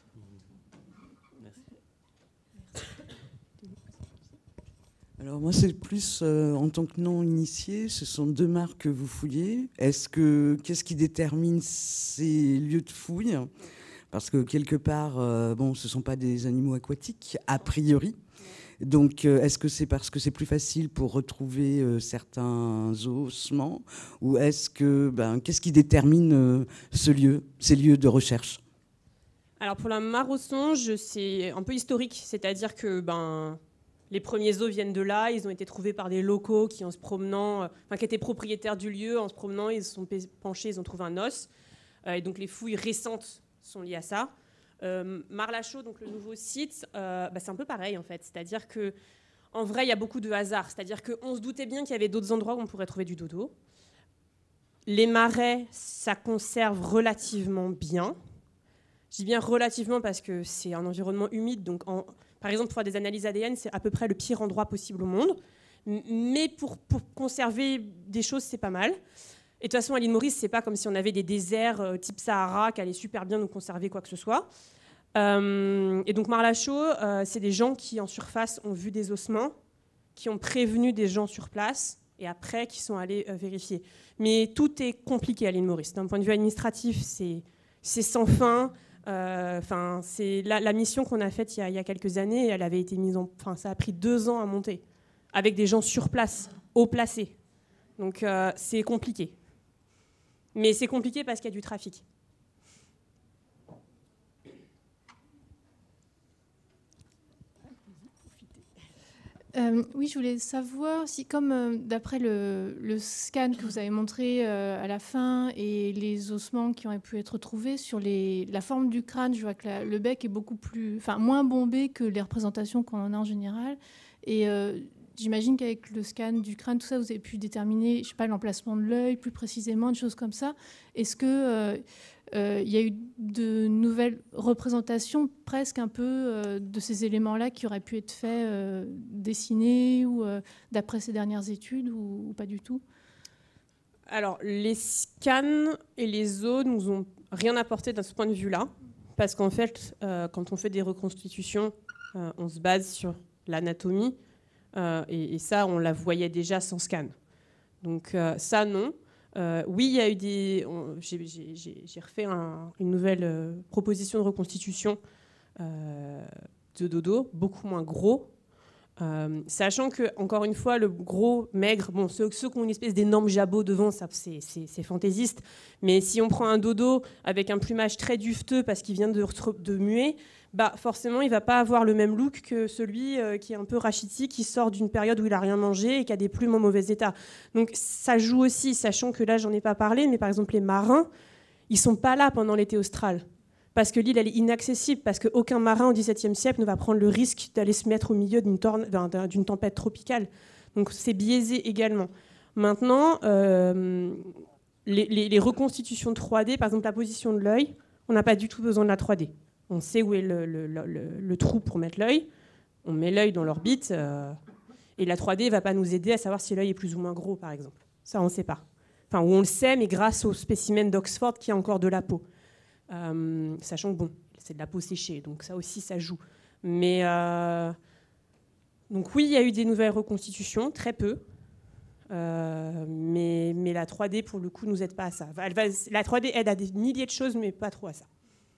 Alors moi, c'est plus en tant que non-initié, ce sont 2 marques que vous fouillez. Qu'est-ce qui détermine ces lieux de fouille? Parce que quelque part, ce ne sont pas des animaux aquatiques, a priori. Donc, est-ce que c'est parce que c'est plus facile pour retrouver certains ossements? Ou est-ce que, qu'est-ce qui détermine ces lieux de recherche? Alors pour la mare aux songes, c'est un peu historique, c'est-à-dire que les premiers os viennent de là, ils ont été trouvés par des locaux qui, en se promenant, qui étaient propriétaires du lieu, en se promenant, ils se sont penchés, ils ont trouvé un os. Et donc les fouilles récentes sont liées à ça. Marlachaux, donc le nouveau site, c'est un peu pareil en fait, c'est-à-dire que en vrai, il y a beaucoup de hasard, c'est-à-dire qu'on se doutait bien qu'il y avait d'autres endroits où on pourrait trouver du dodo. Les marais, ça conserve relativement bien. Je dis bien relativement parce que c'est un environnement humide, donc par exemple, pour faire des analyses ADN, c'est à peu près le pire endroit possible au monde. Mais pour conserver des choses, c'est pas mal. Et de toute façon, à l'île Maurice, c'est pas comme si on avait des déserts type Sahara qui allaient super bien nous conserver quoi que ce soit. Et donc Marlachaux, c'est des gens qui, en surface, ont vu des ossements, qui ont prévenu des gens sur place, et après, qui sont allés vérifier. Mais tout est compliqué à l'île Maurice. D'un point de vue administratif, c'est sans fin. C'est la mission qu'on a faite il y a quelques années, elle avait été ça a pris 2 ans à monter, avec des gens sur place, haut placés. Donc c'est compliqué. Mais c'est compliqué parce qu'il y a du trafic. Oui, je voulais savoir si, comme d'après le scan que vous avez montré à la fin et les ossements qui ont pu être trouvés sur la forme du crâne, je vois que le bec est moins bombé que les représentations qu'on en a en général. Et j'imagine qu'avec le scan du crâne, tout ça, vous avez pu déterminer, je sais pas, l'emplacement de l'œil plus précisément, des choses comme ça. Est-ce que il y a eu de nouvelles représentations presque un peu de ces éléments-là qui auraient pu être faits, dessinés ou d'après ces dernières études ou pas du tout? Alors, les scans et les os nous ont rien apporté de ce point de vue-là, parce qu'en fait, quand on fait des reconstitutions, on se base sur l'anatomie, et ça, on la voyait déjà sans scan. Donc ça, non. Oui, il y a eu j'ai refait une nouvelle proposition de reconstitution de dodo, beaucoup moins gros, sachant que, encore une fois, le gros, maigre, ceux qui ont une espèce d'énorme jabot devant, ça, c'est fantaisiste, mais si on prend un dodo avec un plumage très duveteux parce qu'il vient de muer, forcément, il ne va pas avoir le même look que celui qui est un peu rachitique, qui sort d'une période où il n'a rien mangé et qui a des plumes en mauvais état. Donc ça joue aussi, sachant que là, j'en ai pas parlé, mais par exemple, les marins, ils ne sont pas là pendant l'été austral, parce que l'île, elle est inaccessible, parce qu'aucun marin au XVIIe siècle ne va prendre le risque d'aller se mettre au milieu d'une tempête tropicale. Donc c'est biaisé également. Maintenant, les reconstitutions 3D, par exemple la position de l'œil, on n'a pas du tout besoin de la 3D. On sait où est le trou pour mettre l'œil. On met l'œil dans l'orbite. Et la 3D ne va pas nous aider à savoir si l'œil est plus ou moins gros, par exemple. Ça, on ne sait pas. Enfin, on le sait, mais grâce au spécimen d'Oxford qui a encore de la peau. Sachant que, c'est de la peau séchée. Donc ça aussi, ça joue. Mais donc oui, il y a eu des nouvelles reconstitutions, très peu. Mais la 3D, pour le coup, ne nous aide pas à ça. La 3D aide à des milliers de choses, mais pas trop à ça.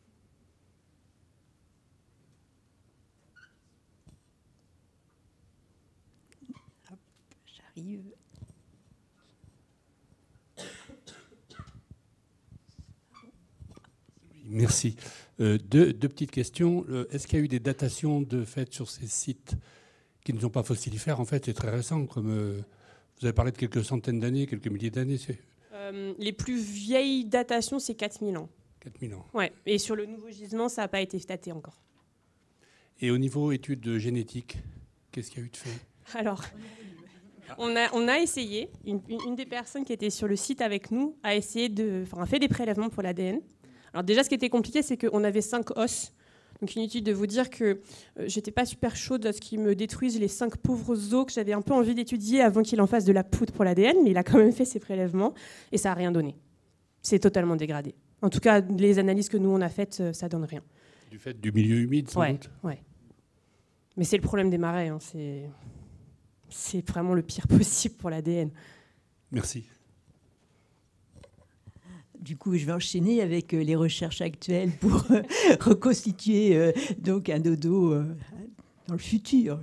Merci. Deux petites questions. Est-ce qu'il y a eu des datations de fait sur ces sites qui ne sont pas fossilifères? En fait, c'est très récent. Comme vous avez parlé de quelques centaines d'années, quelques milliers d'années. Les plus vieilles datations, c'est 4000 ans. 4000 ans. Ouais. Et sur le nouveau gisement, ça n'a pas été daté encore. Et au niveau études génétiques, qu'est-ce qu'il y a eu de fait? Alors, on a essayé. Une des personnes qui était sur le site avec nous a essayé a fait des prélèvements pour l'ADN. Alors déjà, ce qui était compliqué, c'est qu'on avait 5 os. Donc inutile de vous dire que j'étais pas super chaude à ce qu'ils me détruisent les 5 pauvres os que j'avais un peu envie d'étudier avant qu'il en fasse de la poudre pour l'ADN, mais il a quand même fait ses prélèvements et ça n'a rien donné. C'est totalement dégradé. En tout cas, les analyses que nous on a faites, ça donne rien. Du fait du milieu humide, sans doute. Ouais. Mais c'est le problème des marais. Hein. C'est vraiment le pire possible pour l'ADN. Merci. Du coup, je vais enchaîner avec les recherches actuelles pour reconstituer donc un dodo dans le futur.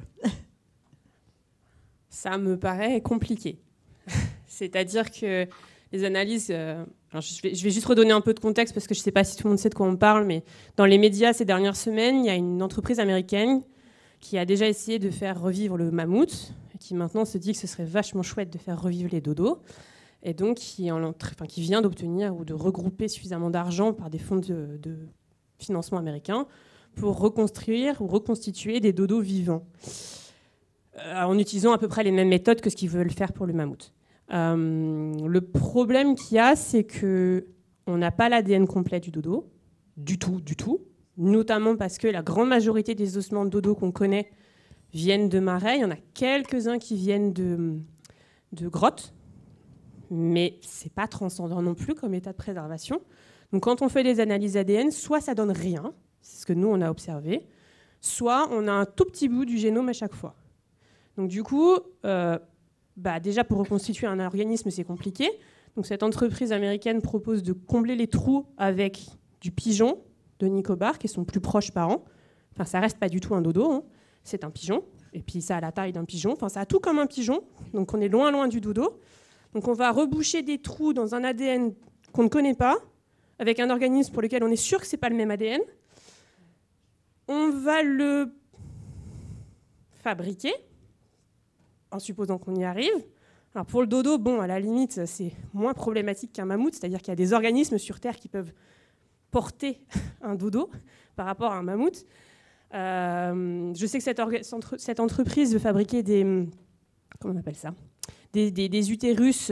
Ça me paraît compliqué. C'est-à-dire que les analyses... Alors, je vais juste redonner un peu de contexte parce que je ne sais pas si tout le monde sait de quoi on parle, mais dans les médias ces dernières semaines, il y a une entreprise américaine qui a déjà essayé de faire revivre le mammouth et qui maintenant se dit que ce serait vachement chouette de faire revivre les dodos. Et donc qui vient d'obtenir ou de regrouper suffisamment d'argent par des fonds de financement américains pour reconstruire ou reconstituer des dodos vivants, en utilisant à peu près les mêmes méthodes que ce qu'ils veulent faire pour le mammouth. Le problème qu'il y a, c'est qu'on n'a pas l'ADN complet du dodo, du tout, notamment parce que la grande majorité des ossements de dodo qu'on connaît viennent de marais. Il y en a quelques-uns qui viennent de grottes, mais c'est pas transcendant non plus comme état de préservation. Donc quand on fait des analyses ADN, soit ça donne rien, c'est ce que nous on a observé, soit on a un tout petit bout du génome à chaque fois. Donc du coup, déjà pour reconstituer un organisme c'est compliqué. Donc cette entreprise américaine propose de combler les trous avec du pigeon de Nicobar, qui est son plus proche parent. Enfin ça reste pas du tout un dodo, hein. C'est un pigeon, et puis ça a la taille d'un pigeon, enfin ça a tout comme un pigeon, donc on est loin du dodo. Donc on va reboucher des trous dans un ADN qu'on ne connaît pas, avec un organisme pour lequel on est sûr que ce n'est pas le même ADN. On va le fabriquer, en supposant qu'on y arrive. Alors pour le dodo, à la limite, c'est moins problématique qu'un mammouth, c'est-à-dire qu'il y a des organismes sur Terre qui peuvent porter un dodo par rapport à un mammouth. Je sais que cette entreprise veut fabriquer des... Comment on appelle ça ? Des utérus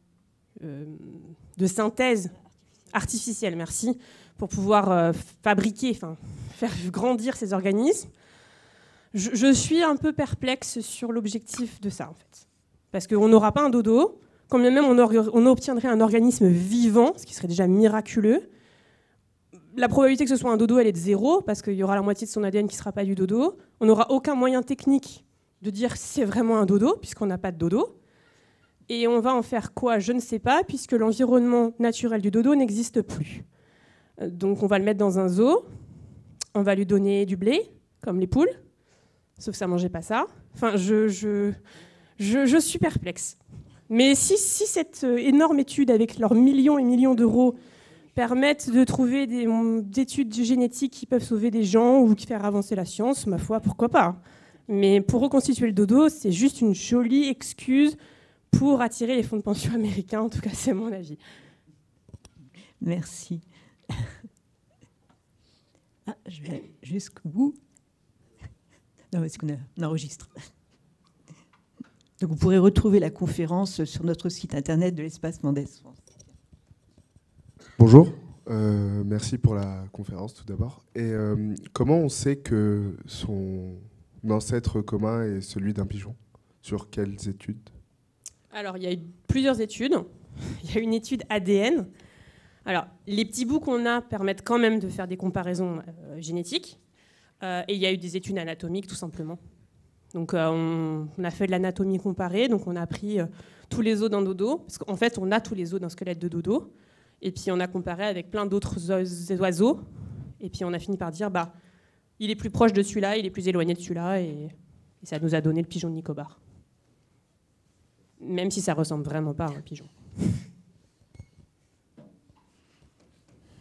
de synthèse artificielle, merci, pour pouvoir faire grandir ces organismes. Je suis un peu perplexe sur l'objectif de ça, en fait. Parce qu'on n'aura pas un dodo, quand bien même on obtiendrait un organisme vivant, ce qui serait déjà miraculeux. La probabilité que ce soit un dodo, elle est de 0, parce qu'il y aura la moitié de son ADN qui ne sera pas du dodo. On n'aura aucun moyen technique de dire si c'est vraiment un dodo, puisqu'on n'a pas de dodo. Et on va en faire quoi ? Je ne sais pas, puisque l'environnement naturel du dodo n'existe plus. Donc on va le mettre dans un zoo, on va lui donner du blé, comme les poules, sauf que ça ne mangeait pas ça. Enfin, je suis perplexe. Mais si cette énorme étude, avec leurs millions et millions d'euros, permettent de trouver des études génétiques qui peuvent sauver des gens ou qui faire avancer la science, ma foi, pourquoi pas ? Mais pour reconstituer le dodo, c'est juste une jolie excuse pour attirer les fonds de pension américains, en tout cas c'est mon avis. Merci. Je vais jusqu'au bout. Non, parce qu'on enregistre. Donc vous pourrez retrouver la conférence sur notre site internet de l'Espace Mendès France. Bonjour, merci pour la conférence tout d'abord. Et comment on sait que son ancêtre commun est celui d'un pigeon ? Sur quelles études ? Alors, il y a eu plusieurs études. Il y a une étude ADN. Alors, les petits bouts qu'on a permettent quand même de faire des comparaisons génétiques. Et il y a eu des études anatomiques, tout simplement. Donc, on a fait de l'anatomie comparée. Donc, on a pris tous les os d'un dodo. Parce qu'en fait, on a tous les os d'un squelette de dodo. Et puis, on a comparé avec plein d'autres oiseaux. Et puis, on a fini par dire, il est plus proche de celui-là, il est plus éloigné de celui-là. Et ça nous a donné le pigeon de Nicobar. Même si ça ressemble vraiment pas à un pigeon. Question ?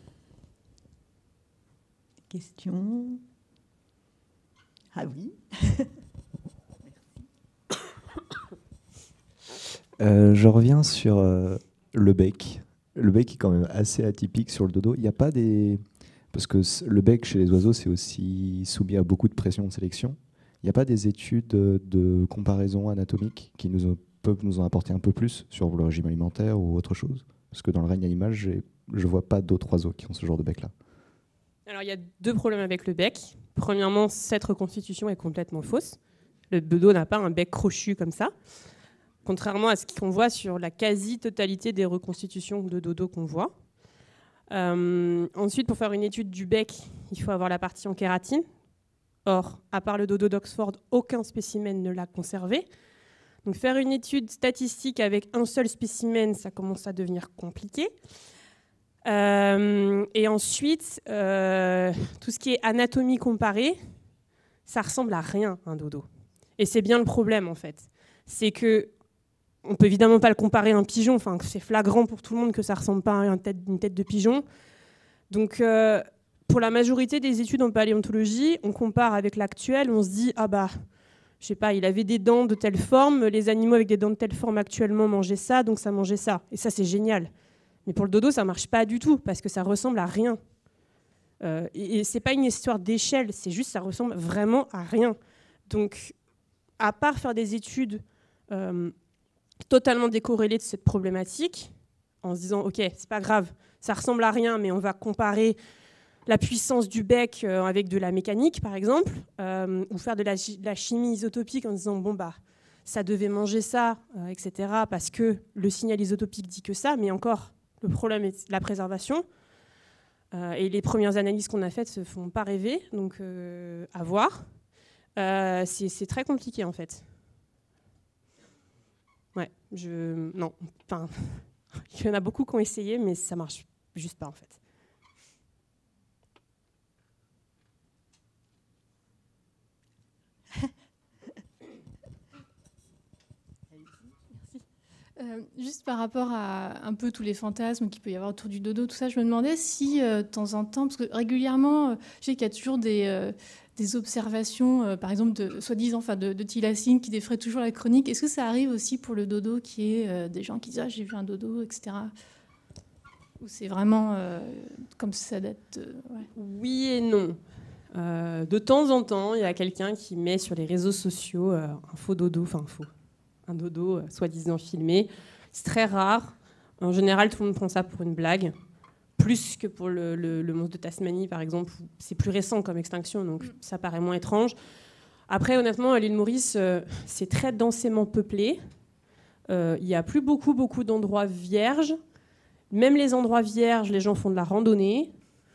Ah oui. Je reviens sur le bec. Le bec est quand même assez atypique sur le dodo. Il n'y a pas des... Parce que le bec chez les oiseaux, c'est aussi soumis à beaucoup de pression de sélection. Il n'y a pas des études de comparaison anatomique qui peuvent nous en apporter un peu plus sur le régime alimentaire ou autre chose ? Parce que dans le règne animal, je ne vois pas d'autres oiseaux qui ont ce genre de bec-là. Alors, il y a 2 problèmes avec le bec. Premièrement, cette reconstitution est complètement fausse. Le dodo n'a pas un bec crochu comme ça, contrairement à ce qu'on voit sur la quasi-totalité des reconstitutions de dodo qu'on voit. Ensuite, pour faire une étude du bec, il faut avoir la partie en kératine. Or, à part le dodo d'Oxford, aucun spécimen ne l'a conservé. Donc faire une étude statistique avec un seul spécimen, ça commence à devenir compliqué. Et ensuite, tout ce qui est anatomie comparée, ça ressemble à rien, un dodo. Et c'est bien le problème, en fait. C'est que on peut évidemment pas le comparer à un pigeon. Enfin, c'est flagrant pour tout le monde que ça ressemble pas à une tête de pigeon. Donc, pour la majorité des études en paléontologie, on compare avec l'actuel. On se dit, ah bah, je sais pas, il avait des dents de telle forme, les animaux avec des dents de telle forme actuellement mangeaient ça, donc ça mangeait ça. Et ça, c'est génial. Mais pour le dodo, ça marche pas du tout parce que ça ressemble à rien. Et c'est pas une histoire d'échelle, c'est juste ça ressemble vraiment à rien. Donc, à part faire des études totalement décorrélées de cette problématique, en se disant, ok, c'est pas grave, ça ressemble à rien, mais on va comparer la puissance du bec avec de la mécanique, par exemple, ou faire de la chimie isotopique en disant, bon, bah, ça devait manger ça, etc., parce que le signal isotopique dit que ça, mais encore, le problème est la préservation. Et les premières analyses qu'on a faites ne se font pas rêver, donc à voir. C'est très compliqué, en fait. Ouais, non, enfin, il y en a beaucoup qui ont essayé, mais ça marche juste pas, en fait. Juste par rapport à un peu tous les fantasmes qu'il peut y avoir autour du dodo, tout ça, je me demandais si de temps en temps, parce que régulièrement, je sais qu'il y a toujours des observations, par exemple, de Thylacine qui défraient toujours la chronique. Est-ce que ça arrive aussi pour le dodo, qui est des gens qui disent « Ah, j'ai vu un dodo », etc. Ou c'est vraiment comme ça date ouais. Oui et non. De temps en temps, il y a quelqu'un qui met sur les réseaux sociaux un faux dodo, un dodo soi-disant filmé. C'est très rare. En général, tout le monde prend ça pour une blague. Plus que pour le monstre de Tasmanie, par exemple. C'est plus récent comme extinction, donc ça paraît moins étrange. Après, honnêtement, à l'île Maurice, c'est très densément peuplé. Il n'y a plus beaucoup d'endroits vierges. Même les endroits vierges, les gens font de la randonnée.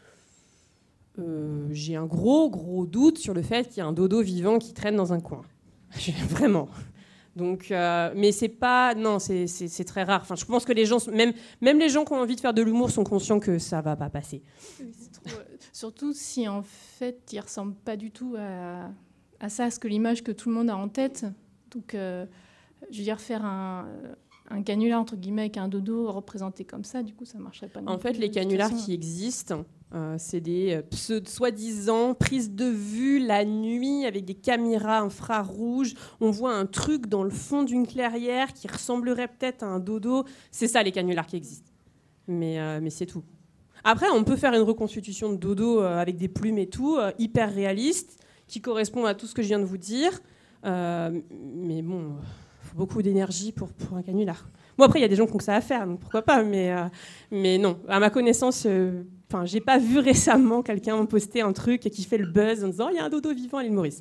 J'ai un gros doute sur le fait qu'il y a un dodo vivant qui traîne dans un coin. Vraiment. Donc, mais c'est pas, non, c'est très rare. Enfin, je pense que les gens, même les gens qui ont envie de faire de l'humour, sont conscients que ça va pas passer. Oui, surtout si en fait, il ressemble pas du tout à ça, ce que l'image que tout le monde a en tête. Donc, je veux dire, faire un canular entre guillemets avec un dodo représenté comme ça, du coup, ça marcherait pas. En fait, les canulars qui existent. C'est des soi-disant prises de vue la nuit avec des caméras infrarouges. On voit un truc dans le fond d'une clairière qui ressemblerait peut-être à un dodo. C'est ça les canulars qui existent. Mais c'est tout. Après, on peut faire une reconstitution de dodo avec des plumes et tout, hyper réaliste, qui correspond à tout ce que je viens de vous dire. Mais bon, il faut beaucoup d'énergie pour un canular. Bon, après, il y a des gens qui ont que ça à faire, donc pourquoi pas. Mais non, à ma connaissance... j'ai pas vu récemment quelqu'un poster un truc qui fait le buzz en disant il y a un dodo vivant à l'île Maurice.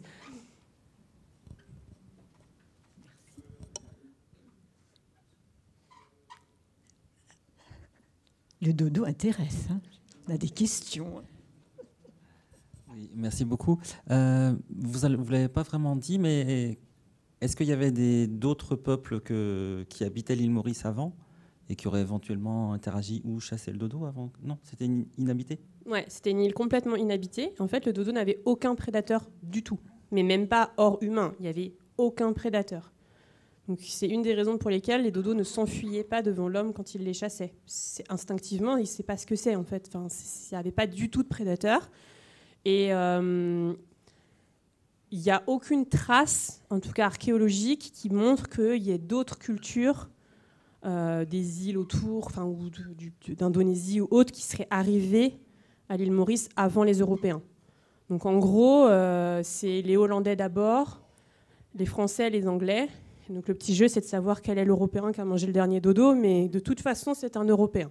Le dodo intéresse. Hein. On a des questions. Oui, merci beaucoup. Vous ne l'avez pas vraiment dit, mais est-ce qu'il y avait d'autres peuples qui habitaient l'île Maurice avant et qui auraient éventuellement interagi ou chassé le dodo avant? Non, c'était inhabité? Ouais, c'était une île complètement inhabitée. En fait, le dodo n'avait aucun prédateur du tout, mais même pas hors humain. Il n'y avait aucun prédateur. Donc c'est une des raisons pour lesquelles les dodos ne s'enfuyaient pas devant l'homme quand il les chassait. Instinctivement, il ne sait pas ce que c'est en fait. Enfin, il n'y avait pas du tout de prédateur. Et il n'y a aucune trace, en tout cas archéologique, qui montre qu'il y ait d'autres cultures des îles autour, ou d'Indonésie ou autres, qui seraient arrivées à l'île Maurice avant les Européens. Donc en gros, c'est les Hollandais d'abord, les Français, les Anglais. Et donc le petit jeu, c'est de savoir quel est l'Européen qui a mangé le dernier dodo, mais de toute façon, c'est un Européen.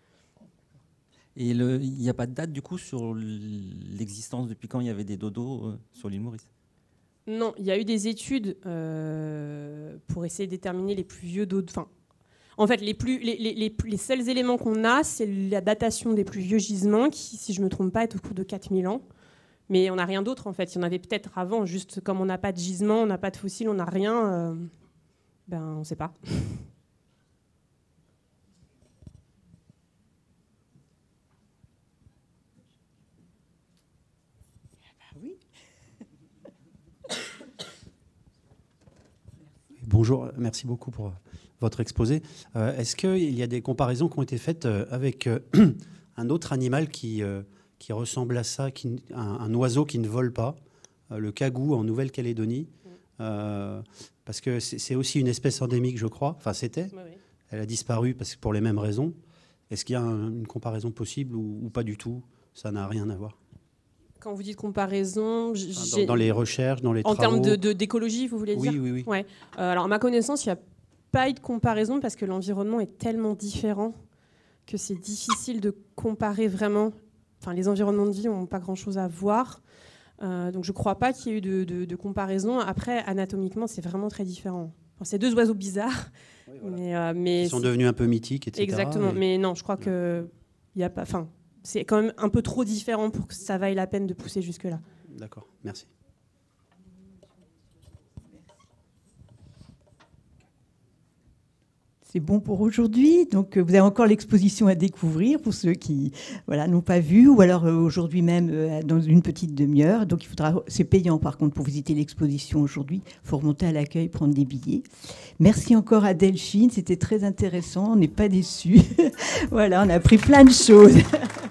Et il n'y a pas de date du coup sur l'existence depuis quand il y avait des dodos sur l'île Maurice? Non, il y a eu des études pour essayer de déterminer les plus vieux dodos. En fait, les seuls éléments qu'on a, c'est la datation des plus vieux gisements, qui, si je ne me trompe pas, est au cours de 4000 ans. Mais on n'a rien d'autre, en fait. Il y en avait peut-être avant, juste comme on n'a pas de gisements, on n'a pas de fossiles, on n'a rien, on ne sait pas. Oui. Bonjour, merci beaucoup pour votre exposé. Est-ce qu'il y a des comparaisons qui ont été faites avec un autre animal qui ressemble à ça, un oiseau qui ne vole pas, le cagou en Nouvelle-Calédonie, parce que c'est aussi une espèce endémique, je crois. Enfin, c'était. Oui. Elle a disparu pour les mêmes raisons. Est-ce qu'il y a une comparaison possible ou pas du tout? Ça n'a rien à voir. Quand vous dites comparaison, dans les recherches, dans les travaux. En termes d'écologie, vous voulez dire? Oui. Ouais. Alors, à ma connaissance, il n'y a pas eu de comparaison parce que l'environnement est tellement différent que c'est difficile de comparer vraiment. Enfin, les environnements de vie n'ont pas grand-chose à voir. Donc, je ne crois pas qu'il y ait eu de comparaison. Après, anatomiquement, c'est vraiment très différent. Enfin, c'est deux oiseaux bizarres. Oui, voilà. mais ils sont devenus un peu mythiques, etc. Exactement. Mais non, je crois que il y a pas. Enfin, c'est quand même un peu trop différent pour que ça vaille la peine de pousser jusque-là. D'accord, merci. C'est bon pour aujourd'hui. Donc, vous avez encore l'exposition à découvrir pour ceux qui n'ont pas vu, ou alors aujourd'hui même dans une petite demi-heure. Donc, c'est payant par contre pour visiter l'exposition aujourd'hui. Il faut remonter à l'accueil, prendre des billets. Merci encore à Delphine, c'était très intéressant. On n'est pas déçus. Voilà, on a appris plein de choses.